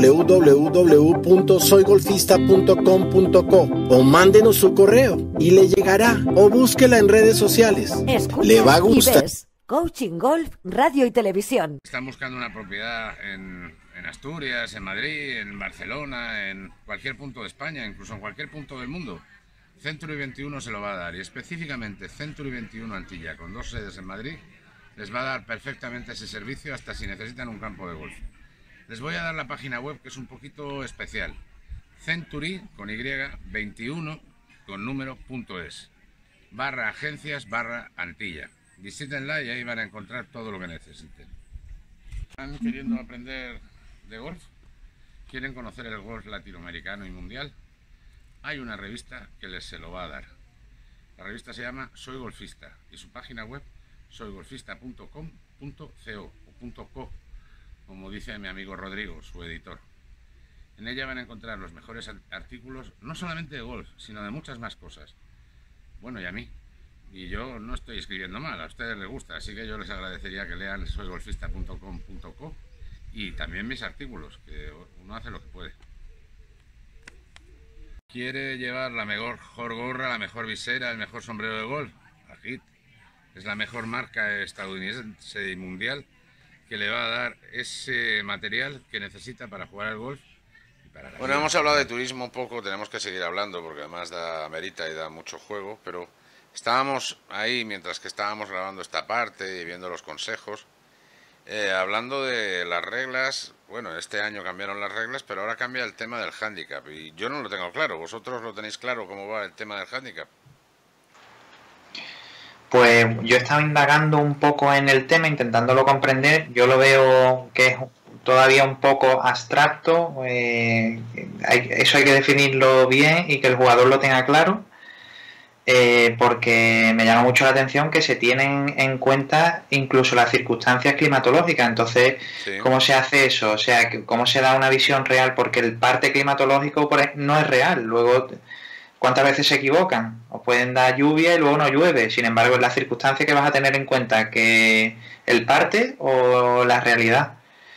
www.soygolfista.com.co o mándenos su correo y le llegará, o búsquela en redes sociales. Escuchas le va a gustar. Y ves Coaching Golf, Radio y Televisión. Están buscando una propiedad en Asturias, en Madrid, en Barcelona, en cualquier punto de España, incluso en cualquier punto del mundo. Century 21 se lo va a dar, y específicamente Century 21 Antilla, con 2 sedes en Madrid, les va a dar perfectamente ese servicio hasta si necesitan un campo de golf. Les voy a dar la página web, que es un poquito especial. Century, con Y, 21, con número.es, /agencias/Antilla. Visítenla y ahí van a encontrar todo lo que necesiten. ¿Están queriendo aprender de golf? ¿Quieren conocer el golf latinoamericano y mundial? Hay una revista que les se lo va a dar. La revista se llama Soy Golfista y su página web soygolfista.com.co, como dice mi amigo Rodrigo, su editor. En ella van a encontrar los mejores artículos, no solamente de golf, sino de muchas más cosas. Bueno, y a mí. Y yo no estoy escribiendo mal, a ustedes les gusta, así que yo les agradecería que lean soygolfista.com.co y también mis artículos, que uno hace lo que puede. ¿Quiere llevar la mejor gorra, la mejor visera, el mejor sombrero de golf? Aquí es la mejor marca estadounidense y mundial que le va a dar ese material que necesita para jugar al golf. Bueno, hemos hablado de turismo un poco, tenemos que seguir hablando porque además amerita y da mucho juego, pero estábamos ahí mientras que estábamos grabando esta parte y viendo los consejos, hablando de las reglas. Bueno, este año cambiaron las reglas, pero ahora cambia el tema del handicap y yo no lo tengo claro. ¿Vosotros lo tenéis claro cómo va el tema del handicap? Pues yo he estado indagando un poco en el tema, intentándolo comprender. Yo lo veo que es todavía un poco abstracto, eso hay que definirlo bien y que el jugador lo tenga claro, porque me llama mucho la atención que se tienen en cuenta incluso las circunstancias climatológicas. Entonces, sí. ¿Cómo se hace eso? O sea, ¿cómo se da una visión real? Porque el parte climatológico no es real. Luego, ¿cuántas veces se equivocan? Os pueden dar lluvia y luego no llueve. Sin embargo, es la circunstancia que vas a tener en cuenta, que el parte o la realidad.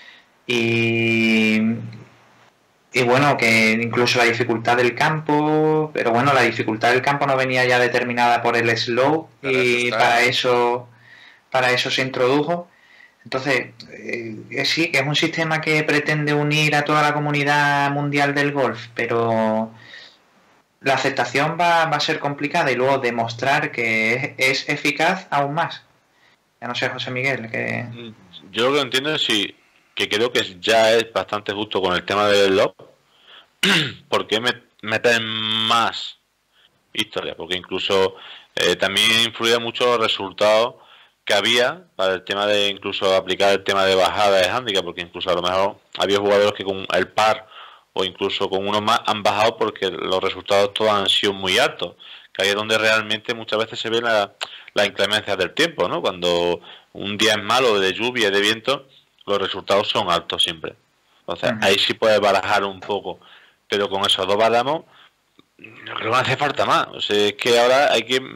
Y bueno, que incluso la dificultad del campo, pero bueno, la dificultad del campo no venía ya determinada por el slope y para eso se introdujo. Entonces, sí, que es un sistema que pretende unir a toda la comunidad mundial del golf, pero la aceptación va a ser complicada y luego demostrar que es eficaz aún más. Ya no sé, José Miguel, que... Yo lo que entiendo es que creo que ya es bastante justo con el tema del lob. ¿Por qué meter más historia? Porque incluso también influía mucho los resultados que había para el tema de incluso aplicar el tema de bajada de handicap, porque incluso a lo mejor había jugadores que con el par o incluso con uno más han bajado porque los resultados todos han sido muy altos, que ahí es donde realmente muchas veces se ve la inclemencia del tiempo, ¿no? Cuando un día es malo de lluvia y de viento, los resultados son altos siempre. Entonces ahí sí puedes barajar un poco, pero con esos dos baramos yo creo que no hace falta más. O sea, es que ahora hay que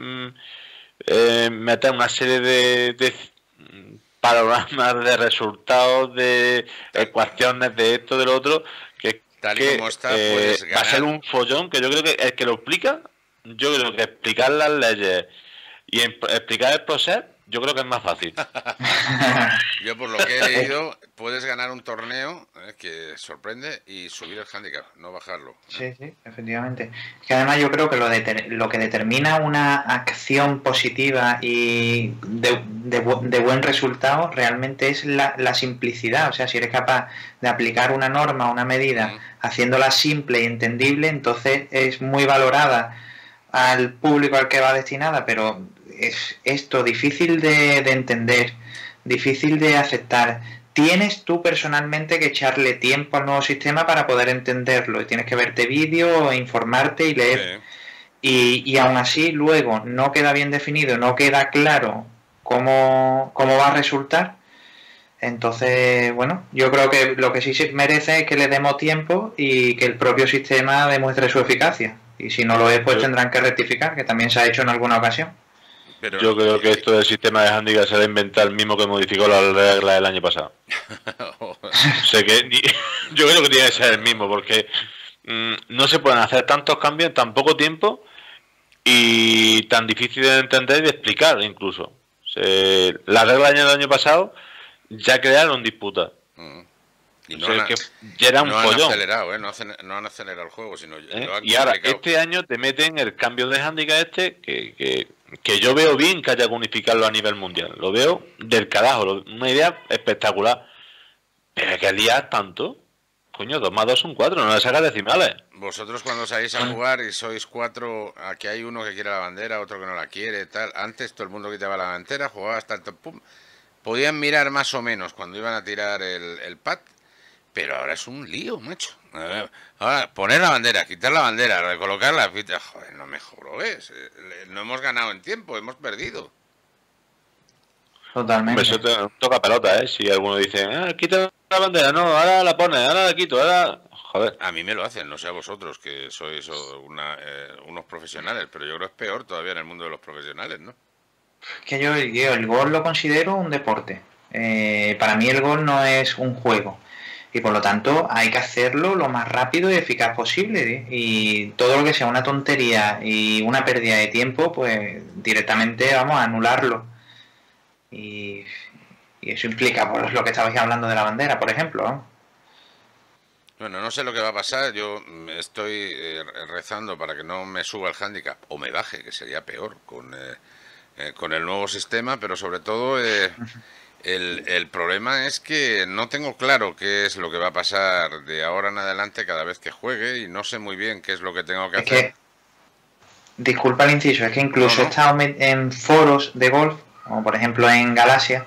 meter una serie de panoramas, de resultados, de ecuaciones, de esto, de lo otro, que tal y como está, puedes ganar. Va a ser un follón que yo creo que el que lo explica, yo creo que explicar las leyes y explicar el proceso, yo creo que es más fácil. Yo por lo que he leído, puedes ganar un torneo que sorprende y subir el handicap, no bajarlo. Sí, sí, efectivamente. Que además yo creo que lo que determina una acción positiva y de buen resultado realmente es la simplicidad. O sea, si eres capaz de aplicar una norma, una medida, haciéndola simple y entendible, entonces es muy valorada al público al que va destinada, pero es esto difícil de entender, difícil de aceptar. Tienes tú personalmente que echarle tiempo al nuevo sistema para poder entenderlo, y tienes que verte vídeos, informarte y leer. Y aún así luego no queda bien definido, no queda claro cómo va a resultar. Entonces, bueno, yo creo que lo que sí se merece es que le demos tiempo y que el propio sistema demuestre su eficacia. Y si no lo es, pues tendrán que rectificar, que también se ha hecho en alguna ocasión. Pero yo creo que esto del sistema de handicap se va a inventar el mismo que modificó la regla del año pasado. Sé que yo creo que tiene que ser el mismo, porque no se pueden hacer tantos cambios en tan poco tiempo y tan difícil de entender y de explicar incluso. La regla del año pasado ya crearon disputas. Y no, que ya era un follón. Han acelerado, no han acelerado el juego, sino lo han y ahora complicado. este año te meten el cambio de handicap que yo veo bien que haya que unificarlo a nivel mundial. Lo veo del carajo, una idea espectacular. Pero que liar tanto. Coño, 2 más 2 son 4, no le sacas decimales. Vosotros cuando salís a jugar y sois 4, aquí hay uno que quiere la bandera, otro que no la quiere, tal. Antes todo el mundo quitaba la bandera, jugaba hasta el top, pum. Podían mirar más o menos cuando iban a tirar el pad. Pero ahora es un lío, macho. Ahora, poner la bandera, quitar la bandera, recolocar la fita. Joder, no me jodes. No hemos ganado en tiempo, hemos perdido. Totalmente. Eso toca pelota, ¿eh? Si alguno dice, quita la bandera, no, ahora la pones, ahora la quito, ahora... Joder. A mí me lo hacen, no sé a vosotros, que sois unos profesionales, pero yo creo que es peor todavía en el mundo de los profesionales, ¿no? Que yo el gol lo considero un deporte. Para mí el gol no es un juego. Y por lo tanto hay que hacerlo lo más rápido y eficaz posible, ¿eh? Y todo lo que sea una tontería y una pérdida de tiempo, pues directamente vamos a anularlo. Y eso implica por lo que estabais hablando de la bandera, por ejemplo, ¿no? Bueno, no sé lo que va a pasar. Yo estoy rezando para que no me suba el handicap o me baje, que sería peor con el nuevo sistema, pero sobre todo... El problema es que no tengo claro qué es lo que va a pasar de ahora en adelante cada vez que juegue y no sé muy bien qué es lo que tengo que hacer. Disculpa el inciso, es que incluso he estado en foros de golf, como por ejemplo en Galaxia,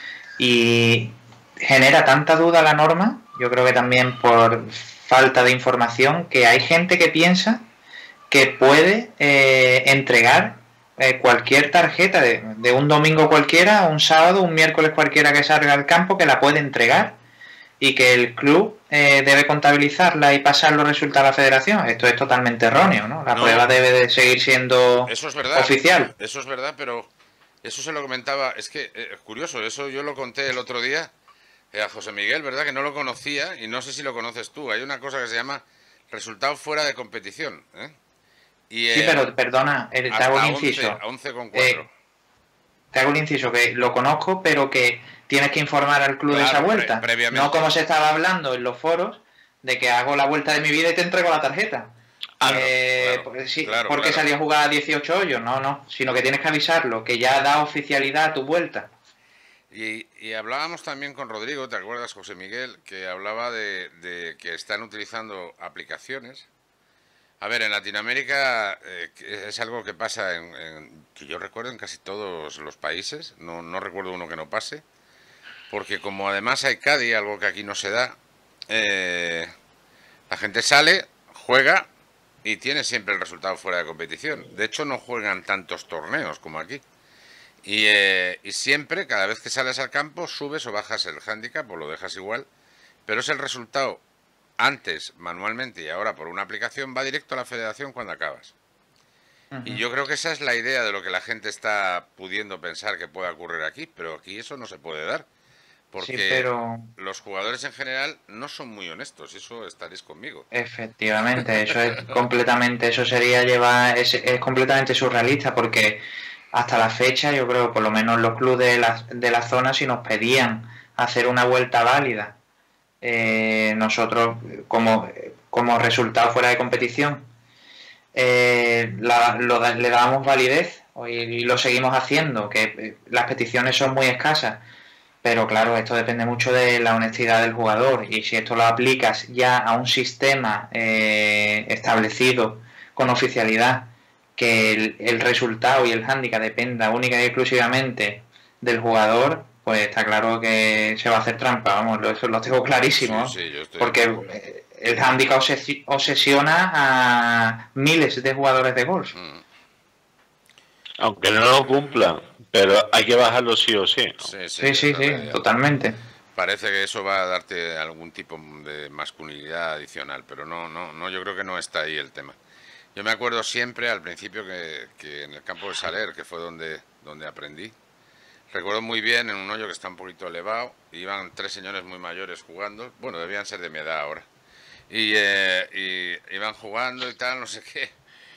y genera tanta duda la norma, yo creo que también por falta de información, que hay gente que piensa que puede entregar cualquier tarjeta de un domingo cualquiera, un sábado, un miércoles cualquiera que salga al campo, que la puede entregar y que el club debe contabilizarla y pasar los resultados a la federación. Esto es totalmente erróneo, ¿no? La prueba debe de seguir siendo oficial. Eso es verdad, pero eso se lo comentaba, es que curioso, eso yo lo conté el otro día a José Miguel, ¿verdad? Que no lo conocía y no sé si lo conoces tú. Hay una cosa que se llama resultado fuera de competición, ¿eh? Y, sí, pero perdona, te hago un inciso. A 11,4. te hago el inciso, que lo conozco, pero que tienes que informar al club de esa vuelta. Previamente. No como se estaba hablando en los foros, de que hago la vuelta de mi vida y te entrego la tarjeta. Porque salí a jugar a 18 hoyos, no, sino que tienes que avisarlo, que ya da oficialidad a tu vuelta. Y hablábamos también con Rodrigo, ¿te acuerdas, José Miguel? Que hablaba de que están utilizando aplicaciones. A ver, en Latinoamérica es algo que pasa, que yo recuerdo en casi todos los países, no recuerdo uno que no pase, porque como además hay Caddy, algo que aquí no se da, la gente sale, juega y tiene siempre el resultado fuera de competición. De hecho, no juegan tantos torneos como aquí. Y siempre, cada vez que sales al campo, subes o bajas el hándicap o lo dejas igual, pero es el resultado antes manualmente y ahora por una aplicación, va directo a la federación cuando acabas. Y yo creo que esa es la idea de lo que la gente está pudiendo pensar que pueda ocurrir aquí, pero aquí eso no se puede dar, porque los jugadores en general no son muy honestos, eso estaréis conmigo. Efectivamente, eso es completamente surrealista, porque hasta la fecha yo creo, por lo menos los clubes de la zona, si nos pedían hacer una vuelta válida, nosotros como resultado fuera de competición le dábamos validez y lo seguimos haciendo, que las peticiones son muy escasas, pero claro, esto depende mucho de la honestidad del jugador, y si esto lo aplicas ya a un sistema establecido con oficialidad, que el resultado y el hándicap dependa única y exclusivamente del jugador, pues está claro que se va a hacer trampa, vamos, eso lo tengo clarísimo, porque el hándicap obsesiona a miles de jugadores de golf. Aunque no lo cumplan, pero hay que bajarlo sí o sí. Sí, totalmente. Parece que eso va a darte algún tipo de masculinidad adicional, pero no, yo creo que no está ahí el tema. Yo me acuerdo siempre al principio que en el campo de Saler, que fue donde aprendí, recuerdo muy bien en un hoyo que está un poquito elevado, iban 3 señores muy mayores jugando, bueno, debían ser de mi edad ahora, y iban jugando y tal, no sé qué,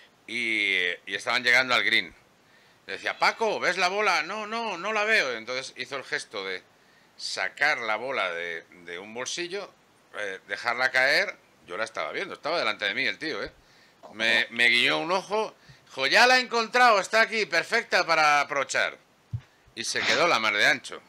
y estaban llegando al green. Le decía, Paco, ¿ves la bola? No la veo. Entonces hizo el gesto de sacar la bola de un bolsillo, dejarla caer, yo la estaba viendo, estaba delante de mí el tío, me guiñó un ojo, dijo, ya la he encontrado, está aquí, perfecta para aprovechar. Y se quedó la mar de ancho.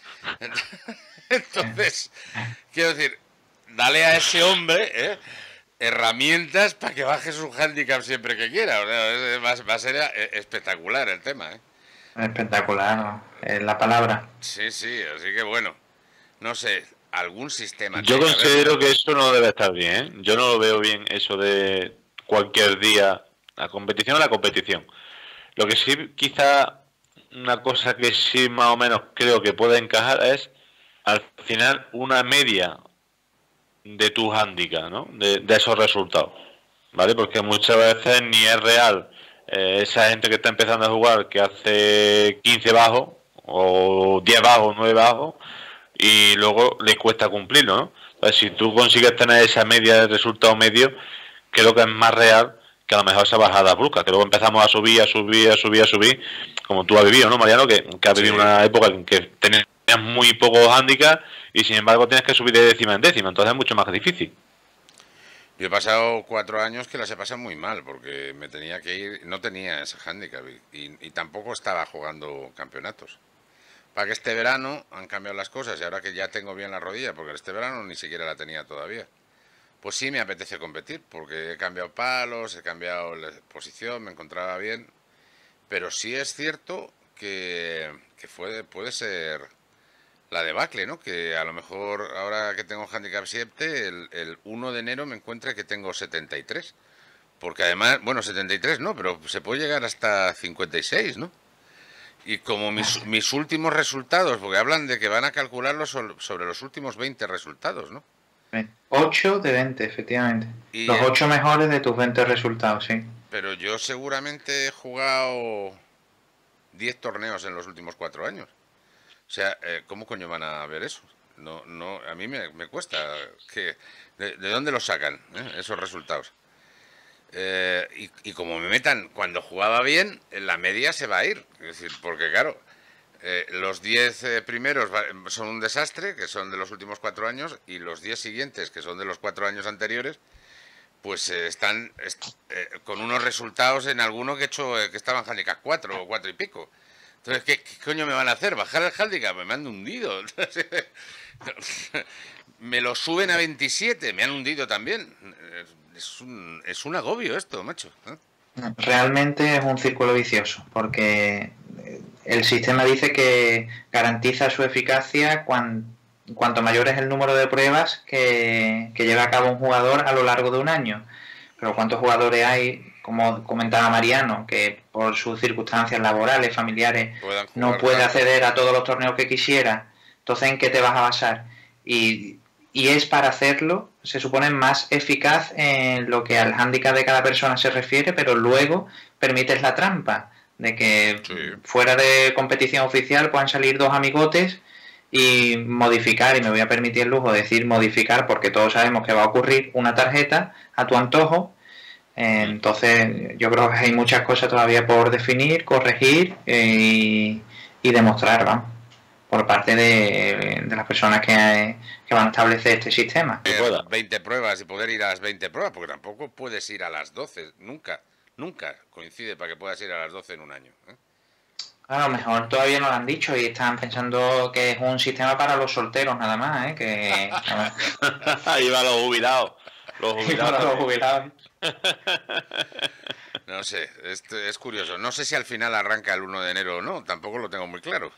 Entonces, quiero decir, dale a ese hombre herramientas para que baje su hándicap siempre que quiera. O sea, va a ser espectacular el tema. Espectacular, ¿no? Es la palabra. Sí, así que bueno, no sé, algún sistema. Yo considero que eso no debe estar bien, Yo no lo veo bien eso de cualquier día, la competición o la competición. Lo que sí, quizá una cosa que sí más o menos creo que puede encajar es al final una media de tu hándicap, ¿no? De esos resultados, ¿vale? Porque muchas veces ni es real esa gente que está empezando a jugar, que hace 15 bajos o 10 bajos, 9 bajos, y luego le cuesta cumplirlo, ¿no? Entonces, si tú consigues tener esa media de resultado medio, creo que es más real que a lo mejor esa bajada brusca, que luego empezamos a subir, como tú has vivido, ¿no, Mariano? Que has vivido una época en que tenías muy pocos handicaps y sin embargo tienes que subir de décima en décima, entonces es mucho más difícil. Yo he pasado 4 años que las he pasado muy mal, porque me tenía que ir, no tenía ese hándicap y tampoco estaba jugando campeonatos. Para que este verano han cambiado las cosas y ahora que ya tengo bien la rodilla, porque este verano ni siquiera la tenía todavía, pues sí me apetece competir, porque he cambiado palos, he cambiado la posición, me encontraba bien, pero sí es cierto que puede ser la debacle, ¿no? Que a lo mejor ahora que tengo handicap 7, el 1 de enero me encuentre que tengo 73, porque además, bueno, 73 no, pero se puede llegar hasta 56, ¿no? Y como mis últimos resultados, porque hablan de que van a calcularlo sobre los últimos 20 resultados, ¿no? 8 de 20, efectivamente. Y los 8 mejores de tus 20 resultados, sí. Pero yo seguramente he jugado 10 torneos en los últimos 4 años. O sea, ¿cómo coño van a ver eso? No, a mí me cuesta. ¿De dónde los sacan esos resultados? Y como me metan cuando jugaba bien, la media se va a ir. Es decir, porque claro, Los 10 primeros son un desastre, que son de los últimos 4 años, y los 10 siguientes, que son de los 4 años anteriores, pues están con unos resultados en alguno que he hecho que estaban handicap 4 o 4 y pico. Entonces, ¿qué coño me van a hacer? ¿Bajar el handicap? Me han hundido. Me lo suben a 27, me han hundido también. Es un agobio esto, macho. Realmente es un círculo vicioso, porque el sistema dice que garantiza su eficacia cuanto mayor es el número de pruebas que lleva a cabo un jugador a lo largo de un año. Pero ¿cuántos jugadores hay, como comentaba Mariano, que por sus circunstancias laborales, familiares, no puede acceder a todos los torneos que quisiera? Entonces, ¿en qué te vas a basar? Y es para hacerlo, se supone, más eficaz en lo que al hándicap de cada persona se refiere, pero luego permites la trampa de que fuera de competición oficial puedan salir dos amigotes y modificar, y me voy a permitir el lujo de decir modificar porque todos sabemos que va a ocurrir una tarjeta a tu antojo. Entonces yo creo que hay muchas cosas todavía por definir, corregir y demostrar, ¿no?, por parte de las personas que van a establecer este sistema. 20 pruebas y poder ir a las 20 pruebas, porque tampoco puedes ir a las 12, nunca coincide para que puedas ir a las 12 en un año. A lo mejor todavía no lo han dicho y están pensando que es un sistema para los solteros nada más, que ahí va los jubilados. Los jubilados. No sé, es curioso. No sé si al final arranca el 1 de enero o no, tampoco lo tengo muy claro.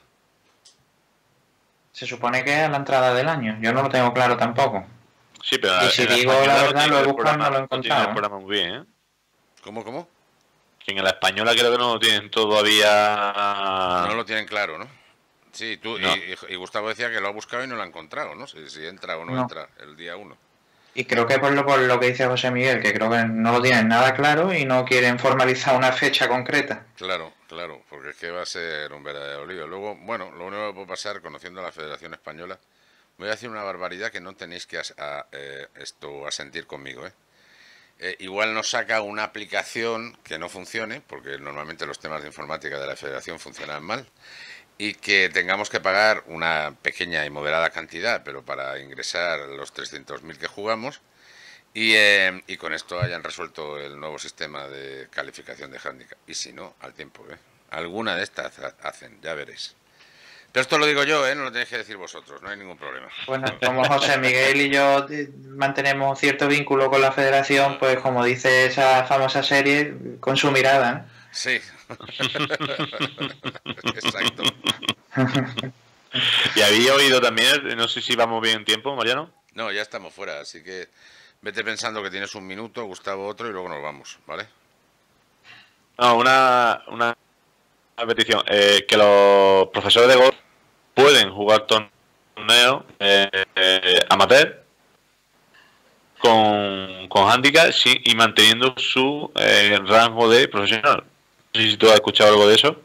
Se supone que es a la entrada del año, yo no lo tengo claro tampoco. Sí, pero y si digo la verdad, lo he buscado y no lo he encontrado. El programa muy bien, ¿eh? ¿Cómo? Que en la española creo que no lo tienen todavía. No lo tienen claro, ¿no? Sí, tú no. Y Gustavo decía que lo ha buscado y no lo ha encontrado, ¿no? Si entra o no entra el día 1. Y creo que por lo que dice José Miguel, que creo que no lo tienen nada claro y no quieren formalizar una fecha concreta. Claro, porque es que va a ser un verdadero lío. Luego, bueno, lo único que puede pasar, conociendo a la Federación Española, voy a decir una barbaridad que no tenéis que asentir conmigo, igual nos saca una aplicación que no funcione, porque normalmente los temas de informática de la Federación funcionan mal, y que tengamos que pagar una pequeña y moderada cantidad, pero para ingresar los 300.000 que jugamos, y con esto hayan resuelto el nuevo sistema de calificación de handicap. Y si no, al tiempo, alguna de estas hacen, ya veréis. Pero esto lo digo yo, no lo tenéis que decir vosotros, no hay ningún problema. Bueno, como José Miguel y yo mantenemos cierto vínculo con la Federación, pues como dice esa famosa serie, con su mirada, Sí. Exacto. Y había oído también, no sé si vamos bien en tiempo, Mariano. No, ya estamos fuera, así que vete pensando que tienes un minuto, Gustavo otro, y luego nos vamos, ¿vale? No, una petición, que los profesores de golf pueden jugar torneos amateur con handicap y manteniendo su rango de profesional. No sé si tú has escuchado algo de eso.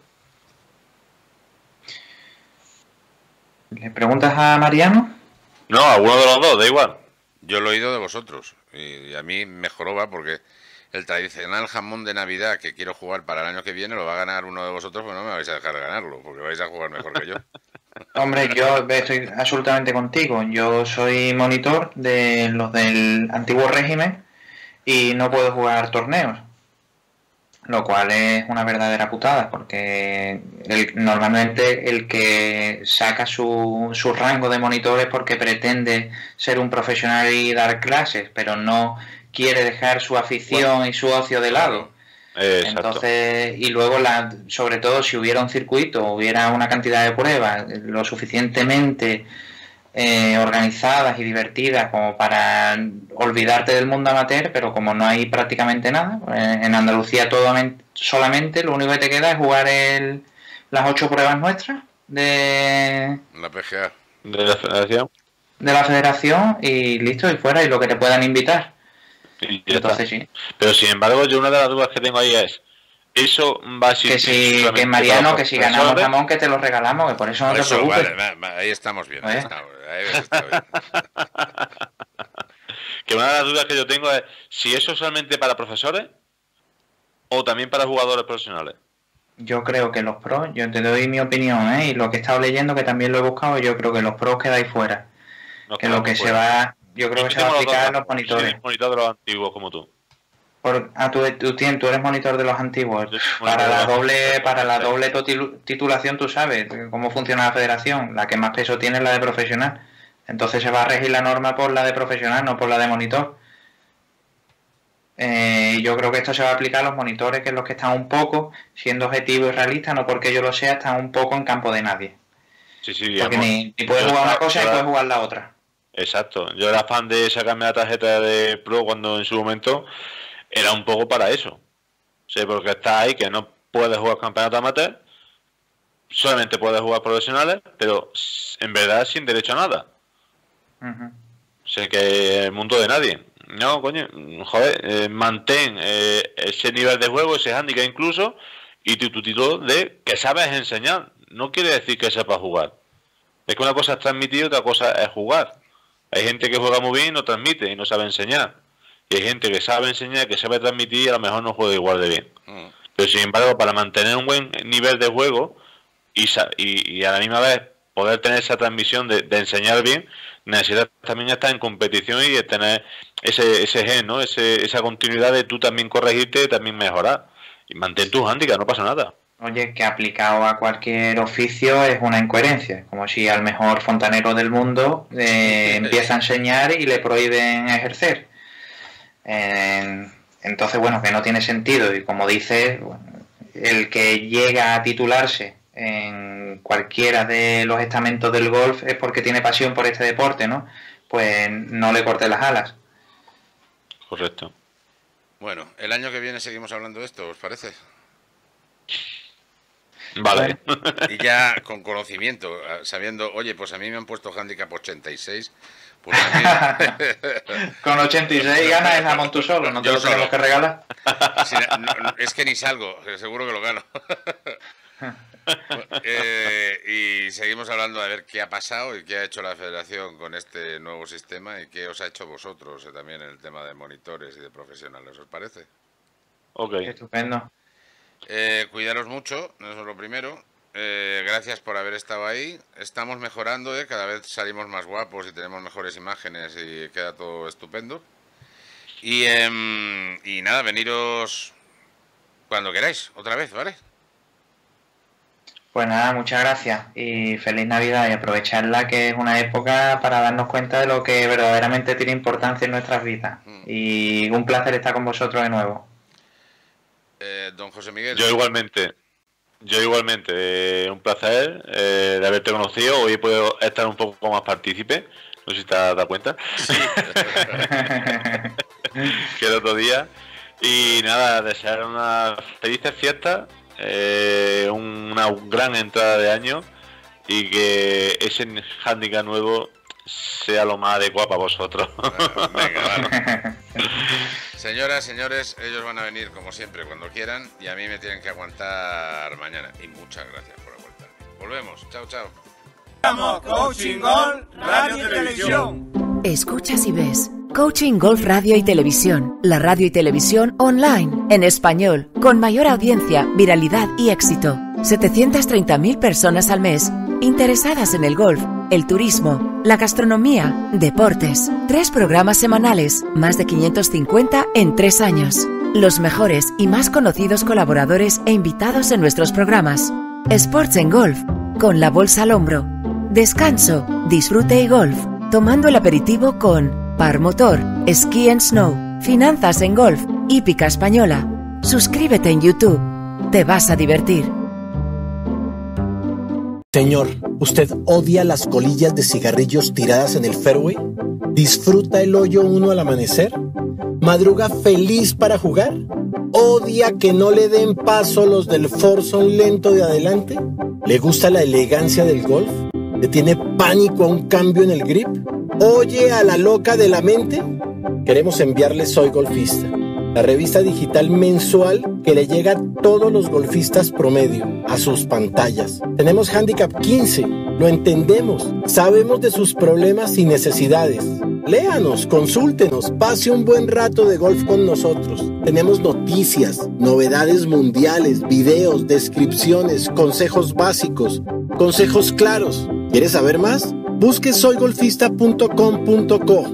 ¿Le preguntas a Mariano? No, a uno de los dos, da igual. Yo lo he oído de vosotros y a mí me joroba porque el tradicional jamón de Navidad que quiero jugar para el año que viene lo va a ganar uno de vosotros, pues no me vais a dejar ganarlo, porque vais a jugar mejor que yo. Hombre, yo estoy absolutamente contigo. Yo soy monitor de los del antiguo régimen y no puedo jugar torneos, lo cual es una verdadera putada, porque normalmente el que saca su rango de monitor es porque pretende ser un profesional y dar clases, pero no quiere dejar su afición y su ocio de lado. Entonces, y luego, sobre todo, si hubiera un circuito, hubiera una cantidad de pruebas lo suficientemente organizadas y divertidas como para olvidarte del mundo amateur, pero como no hay prácticamente nada, en Andalucía solamente lo único que te queda es jugar las 8 pruebas nuestras de la PGA, de la Federación, y listo, y fuera, y lo que te puedan invitar. Entonces sí. Pero sin embargo, yo una de las dudas que tengo ahí es, eso va a ser que Mariano, que si ganamos jamón, que te lo regalamos, que por eso no te preocupes. Vale, ahí estamos bien. Ahí está bien. Que una de las dudas que yo tengo es si eso es solamente para profesores o también para jugadores profesionales. Yo creo que los pros, yo te doy mi opinión, y lo que he estado leyendo, que también lo he buscado, yo creo que los pros quedáis fuera. Que lo que se va, yo creo que se va a aplicar en los monitores. Sí, monitor de los antiguos como tú. Tú eres monitor de los antiguos. Para la doble titulación, tú sabes cómo funciona la federación. La que más peso tiene es la de profesional. Entonces se va a regir la norma por la de profesional, no por la de monitor. Yo creo que esto se va a aplicar a los monitores, que es los que están un poco, siendo objetivo y realista, no porque yo lo sea, están un poco en campo de nadie. Sí, porque ni puedes jugar una cosa ni puedes jugar la otra. Exacto. Yo era fan de sacarme la tarjeta de Pro cuando en su momento era un poco para eso. Sí, porque está ahí que no puedes jugar campeonato amateur, solamente puedes jugar profesionales, pero en verdad sin derecho a nada. Sé que el mundo de nadie. No, coño, joder, mantén ese nivel de juego, ese handicap incluso, y tu título de que sabes enseñar. No quiere decir que sepas jugar. Es que una cosa es transmitir y otra cosa es jugar. Hay gente que juega muy bien y no transmite y no sabe enseñar. Y hay gente que sabe enseñar, que sabe transmitir y a lo mejor no juega igual de bien. Pero sin embargo, para mantener un buen nivel de juego y a la misma vez poder tener esa transmisión de enseñar bien, necesitas también estar en competición y tener ese gen, ¿no? Esa continuidad de tú también corregirte y también mejorar. Y mantén tus handicaps, no pasa nada. Oye, que aplicado a cualquier oficio es una incoherencia. Como si al mejor fontanero del mundo empieza a enseñar y le prohíben ejercer. Entonces, bueno, que no tiene sentido. Y como dices, el que llega a titularse en cualquiera de los estamentos del golf es porque tiene pasión por este deporte, ¿no? Pues no le corte las alas. Correcto. Bueno, el año que viene seguimos hablando de esto, ¿os parece? Vale. Y ya con conocimiento, sabiendo, oye, pues a mí me han puesto handicap 86. Pues a mí... Con 86 ganas el jamón tú solo, no te lo tenemos que regalar. Sí, es que ni salgo, seguro que lo gano. Y seguimos hablando de ver qué ha pasado y qué ha hecho la federación con este nuevo sistema y qué os ha hecho vosotros también en el tema de monitores y de profesionales, ¿os parece? Ok. Estupendo. Cuidaros mucho, eso es lo primero. Gracias por haber estado ahí. Estamos mejorando, cada vez salimos más guapos y tenemos mejores imágenes y queda todo estupendo. Y nada, veniros cuando queráis, otra vez, ¿vale? Pues nada, muchas gracias y feliz Navidad, y aprovecharla, que es una época para darnos cuenta de lo que verdaderamente tiene importancia en nuestras vidas. Y un placer estar con vosotros de nuevo. Don José Miguel. Yo igualmente, un placer de haberte conocido. Hoy puedo estar un poco más partícipe, no sé si te has dado cuenta. Sí. Que el otro día. Y nada, desear unas felices fiestas, una gran entrada de año y que ese handicap nuevo sea lo más adecuado para vosotros. Venga, vale. Señoras, señores, ellos van a venir como siempre cuando quieran y a mí me tienen que aguantar mañana. Y muchas gracias por aguantar. Volvemos. Chao, chao. Vamos, Coaching Golf Radio y Televisión. Escuchas y ves Coaching Golf Radio y Televisión, la radio y televisión online, en español, con mayor audiencia, viralidad y éxito. 730.000 personas al mes interesadas en el golf, el turismo, la gastronomía, deportes. 3 programas semanales, más de 550 en 3 años. Los mejores y más conocidos colaboradores e invitados en nuestros programas. Sports en Golf, con la bolsa al hombro. Descanso, disfrute y golf, tomando el aperitivo con Par Motor, Ski and Snow, Finanzas en Golf, Hípica Española. Suscríbete en YouTube, te vas a divertir. Señor, ¿usted odia las colillas de cigarrillos tiradas en el fairway? ¿Disfruta el hoyo 1 al amanecer? ¿Madruga feliz para jugar? ¿Odia que no le den paso los del foursome lento de adelante? ¿Le gusta la elegancia del golf? ¿Le tiene pánico a un cambio en el grip? ¿Oye a la loca de la mente? Queremos enviarle Soy Golfista, la revista digital mensual que le llega a todos los golfistas promedio, a sus pantallas. Tenemos Handicap 15, lo entendemos, sabemos de sus problemas y necesidades. Léanos, consúltenos, pase un buen rato de golf con nosotros. Tenemos noticias, novedades mundiales, videos, descripciones, consejos básicos, consejos claros. ¿Quieres saber más? Busque soygolfista.com.co,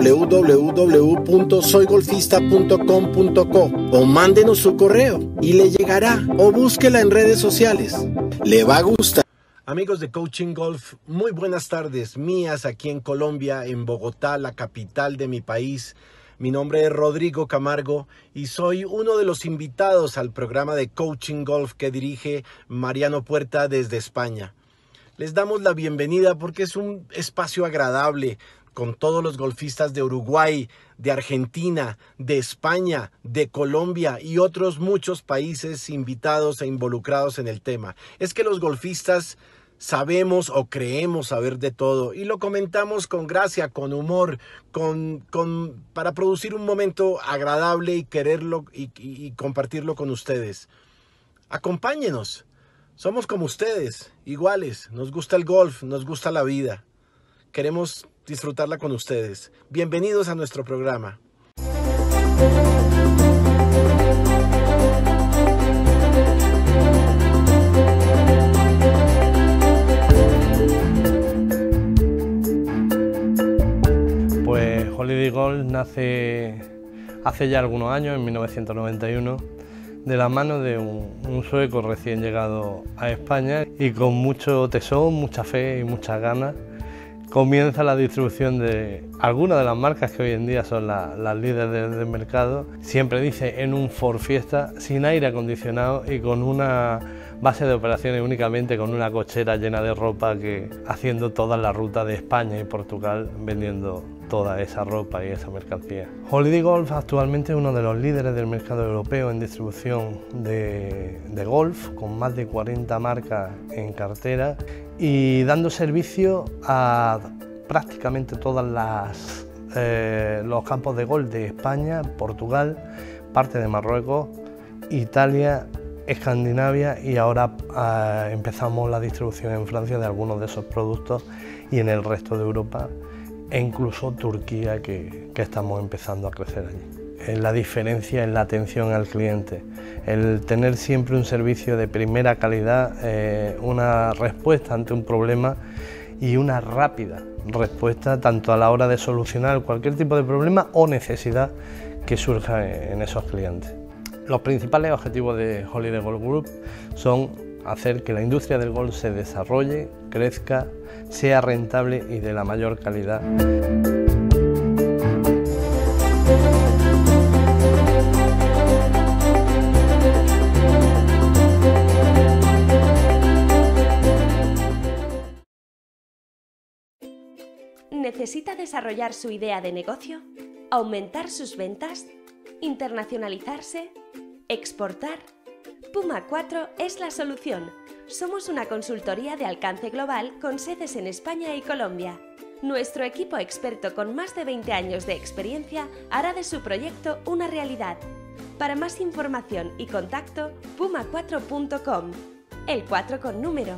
www.soygolfista.com.co o mándenos su correo y le llegará, o búsquela en redes sociales. Le va a gustar. Amigos de Coaching Golf, muy buenas tardes mías aquí en Colombia, en Bogotá, la capital de mi país. Mi nombre es Rodrigo Camargo y soy uno de los invitados al programa de Coaching Golf que dirige Mariano Puerta desde España. Les damos la bienvenida porque es un espacio agradable con todos los golfistas de Uruguay, de Argentina, de España, de Colombia y otros muchos países invitados e involucrados en el tema. Es que los golfistas sabemos o creemos saber de todo y lo comentamos con gracia, con humor, para producir un momento agradable y quererlo y compartirlo con ustedes. Acompáñenos. Somos como ustedes, iguales, nos gusta el golf, nos gusta la vida. Queremos disfrutarla con ustedes. Bienvenidos a nuestro programa. Pues Holiday Golf nace hace ya algunos años, en 1991, de la mano de un sueco recién llegado a España y con mucho tesón, mucha fe y muchas ganas comienza la distribución de algunas de las marcas que hoy en día son las líderes del mercado. Siempre dice en un Ford Fiesta, sin aire acondicionado y con una base de operaciones únicamente con una cochera llena de ropa, que haciendo toda la ruta de España y Portugal vendiendo toda esa ropa y esa mercancía. Holiday Golf actualmente es uno de los líderes del mercado europeo en distribución de golf, con más de 40 marcas en cartera y dando servicio a prácticamente todos los campos de golf de España, Portugal, parte de Marruecos, Italia, Escandinavia y ahora empezamos la distribución en Francia de algunos de esos productos y en el resto de Europa e incluso Turquía, que estamos empezando a crecer allí. La diferencia es la atención al cliente, el tener siempre un servicio de primera calidad, una respuesta ante un problema y una rápida respuesta tanto a la hora de solucionar cualquier tipo de problema o necesidad que surja en esos clientes. Los principales objetivos de Holiday Golf Group son hacer que la industria del golf se desarrolle, crezca, sea rentable y de la mayor calidad. ¿Necesita desarrollar su idea de negocio? ¿Aumentar sus ventas? ¿Internacionalizarse? ¿Exportar? Puma 4 es la solución. Somos una consultoría de alcance global con sedes en España y Colombia. Nuestro equipo experto con más de 20 años de experiencia hará de su proyecto una realidad. Para más información y contacto, puma4.com. El 4 con número.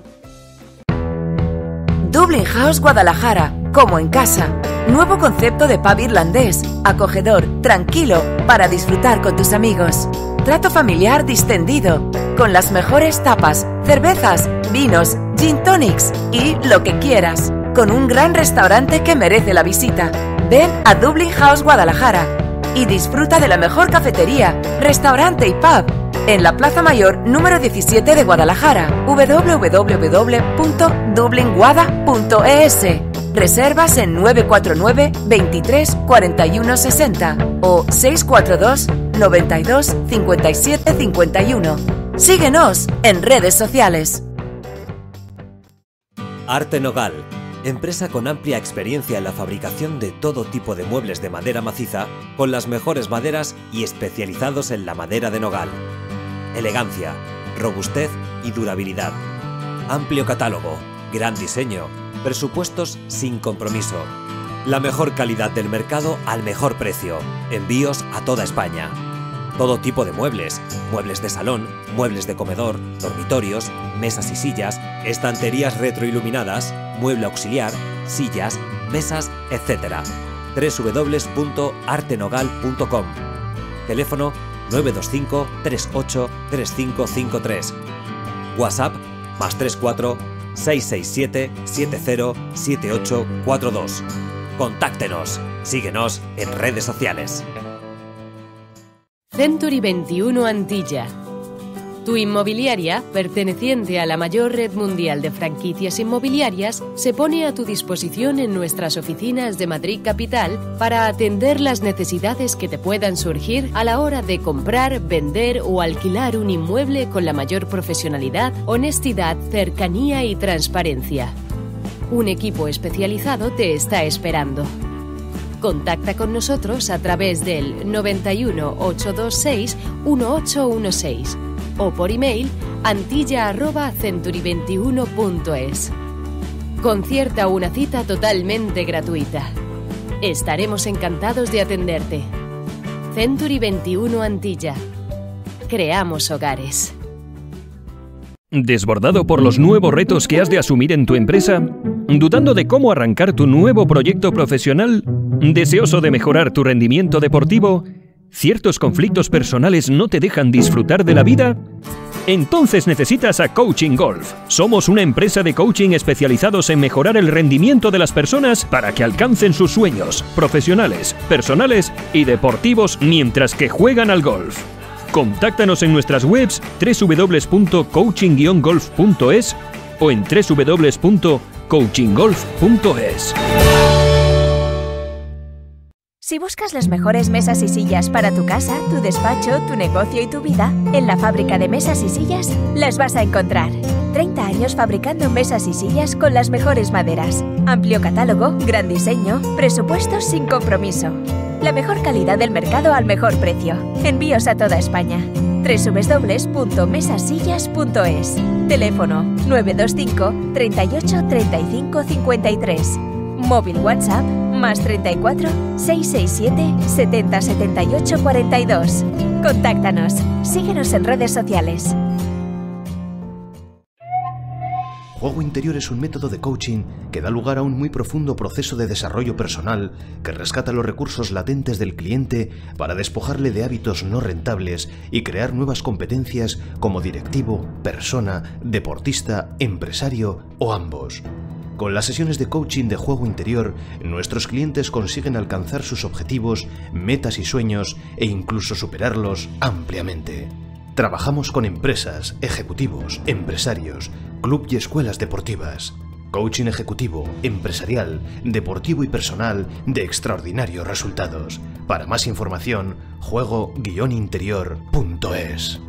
Dublin House Guadalajara, como en casa. Nuevo concepto de pub irlandés, acogedor, tranquilo, para disfrutar con tus amigos. Trato familiar distendido, con las mejores tapas, cervezas, vinos, gin tonics y lo que quieras. Con un gran restaurante que merece la visita. Ven a Dublin House Guadalajara y disfruta de la mejor cafetería, restaurante y pub en la Plaza Mayor número 17 de Guadalajara, www.dublinguada.es. Reservas en 949 23 41 60 o 642 92 57 51. Síguenos en redes sociales. Arte Nogal, empresa con amplia experiencia en la fabricación de todo tipo de muebles de madera maciza, con las mejores maderas y especializados en la madera de nogal. Elegancia, robustez y durabilidad. Amplio catálogo, gran diseño, presupuestos sin compromiso. La mejor calidad del mercado al mejor precio. Envíos a toda España. Todo tipo de muebles, muebles de salón, muebles de comedor, dormitorios, mesas y sillas, estanterías retroiluminadas, mueble auxiliar, sillas, mesas, etc. www.artenogal.com. Teléfono 925 38 3553. WhatsApp +34 667 70 7842. Contáctenos. Síguenos en redes sociales. Century 21 Antilla. Tu inmobiliaria, perteneciente a la mayor red mundial de franquicias inmobiliarias, se pone a tu disposición en nuestras oficinas de Madrid Capital para atender las necesidades que te puedan surgir a la hora de comprar, vender o alquilar un inmueble con la mayor profesionalidad, honestidad, cercanía y transparencia. Un equipo especializado te está esperando. Contacta con nosotros a través del 91 826 1816 o por email antilla@century21.es. Concierta una cita totalmente gratuita. Estaremos encantados de atenderte. Century 21 Antilla. Creamos hogares. ¿Desbordado por los nuevos retos que has de asumir en tu empresa? ¿Dudando de cómo arrancar tu nuevo proyecto profesional? ¿Deseoso de mejorar tu rendimiento deportivo? ¿Ciertos conflictos personales no te dejan disfrutar de la vida? Entonces necesitas a Coaching Golf. Somos una empresa de coaching especializados en mejorar el rendimiento de las personas para que alcancen sus sueños profesionales, personales y deportivos mientras que juegan al golf. Contáctanos en nuestras webs www.coaching-golf.es o en www.coachinggolf.es. Si buscas las mejores mesas y sillas para tu casa, tu despacho, tu negocio y tu vida, en la Fábrica de Mesas y Sillas las vas a encontrar. 30 años fabricando mesas y sillas con las mejores maderas. Amplio catálogo, gran diseño, presupuestos sin compromiso. La mejor calidad del mercado al mejor precio. Envíos a toda España. www.mesasillas.es. Teléfono 925 38 35 53. Móvil WhatsApp +34 667 70 78 42. Contáctanos. Síguenos en redes sociales. Juego Interior es un método de coaching que da lugar a un muy profundo proceso de desarrollo personal que rescata los recursos latentes del cliente para despojarle de hábitos no rentables y crear nuevas competencias como directivo, persona, deportista, empresario o ambos. Con las sesiones de coaching de Juego Interior, nuestros clientes consiguen alcanzar sus objetivos, metas y sueños e incluso superarlos ampliamente. Trabajamos con empresas, ejecutivos, empresarios, club y escuelas deportivas. Coaching ejecutivo, empresarial, deportivo y personal de extraordinarios resultados. Para más información, juego-interior.es.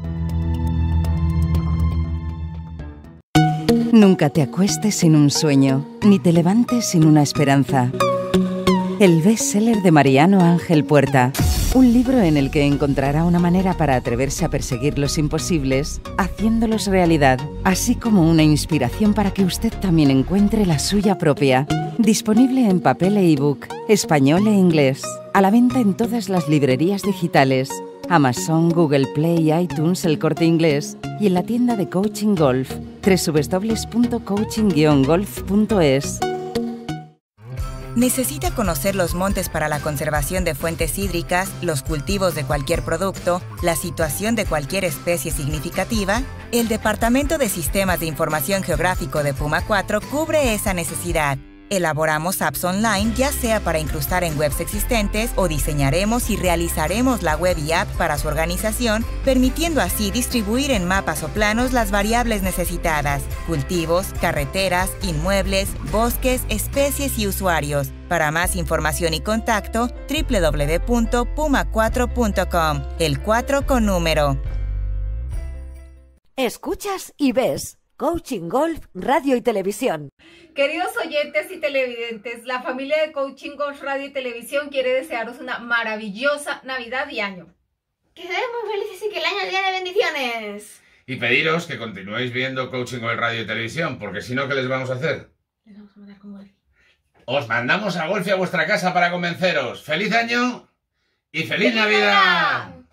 Nunca te acuestes sin un sueño, ni te levantes sin una esperanza. El bestseller de Mariano Ángel Puerta. Un libro en el que encontrará una manera para atreverse a perseguir los imposibles, haciéndolos realidad, así como una inspiración para que usted también encuentre la suya propia. Disponible en papel e ebook, español e inglés. A la venta en todas las librerías digitales. Amazon, Google Play, iTunes, El Corte Inglés y en la tienda de Coaching Golf, www.coaching-golf.es. ¿Necesita conocer los montes para la conservación de fuentes hídricas, los cultivos de cualquier producto, la situación de cualquier especie significativa? El Departamento de Sistemas de Información Geográfico de Puma 4 cubre esa necesidad. Elaboramos apps online, ya sea para incrustar en webs existentes o diseñaremos y realizaremos la web y app para su organización, permitiendo así distribuir en mapas o planos las variables necesitadas: cultivos, carreteras, inmuebles, bosques, especies y usuarios. Para más información y contacto, www.puma4.com, el 4 con número. Escuchas y ves Coaching Golf, Radio y Televisión. Queridos oyentes y televidentes, la familia de Coaching Golf, Radio y Televisión quiere desearos una maravillosa Navidad y año. Que seáis muy felices y que el año llene de bendiciones. Y pediros que continuéis viendo Coaching Golf, Radio y Televisión, porque si no, ¿qué les vamos a hacer? Les vamos a mandar con Golf. Os mandamos a Golf y a vuestra casa para convenceros. ¡Feliz año y feliz Navidad!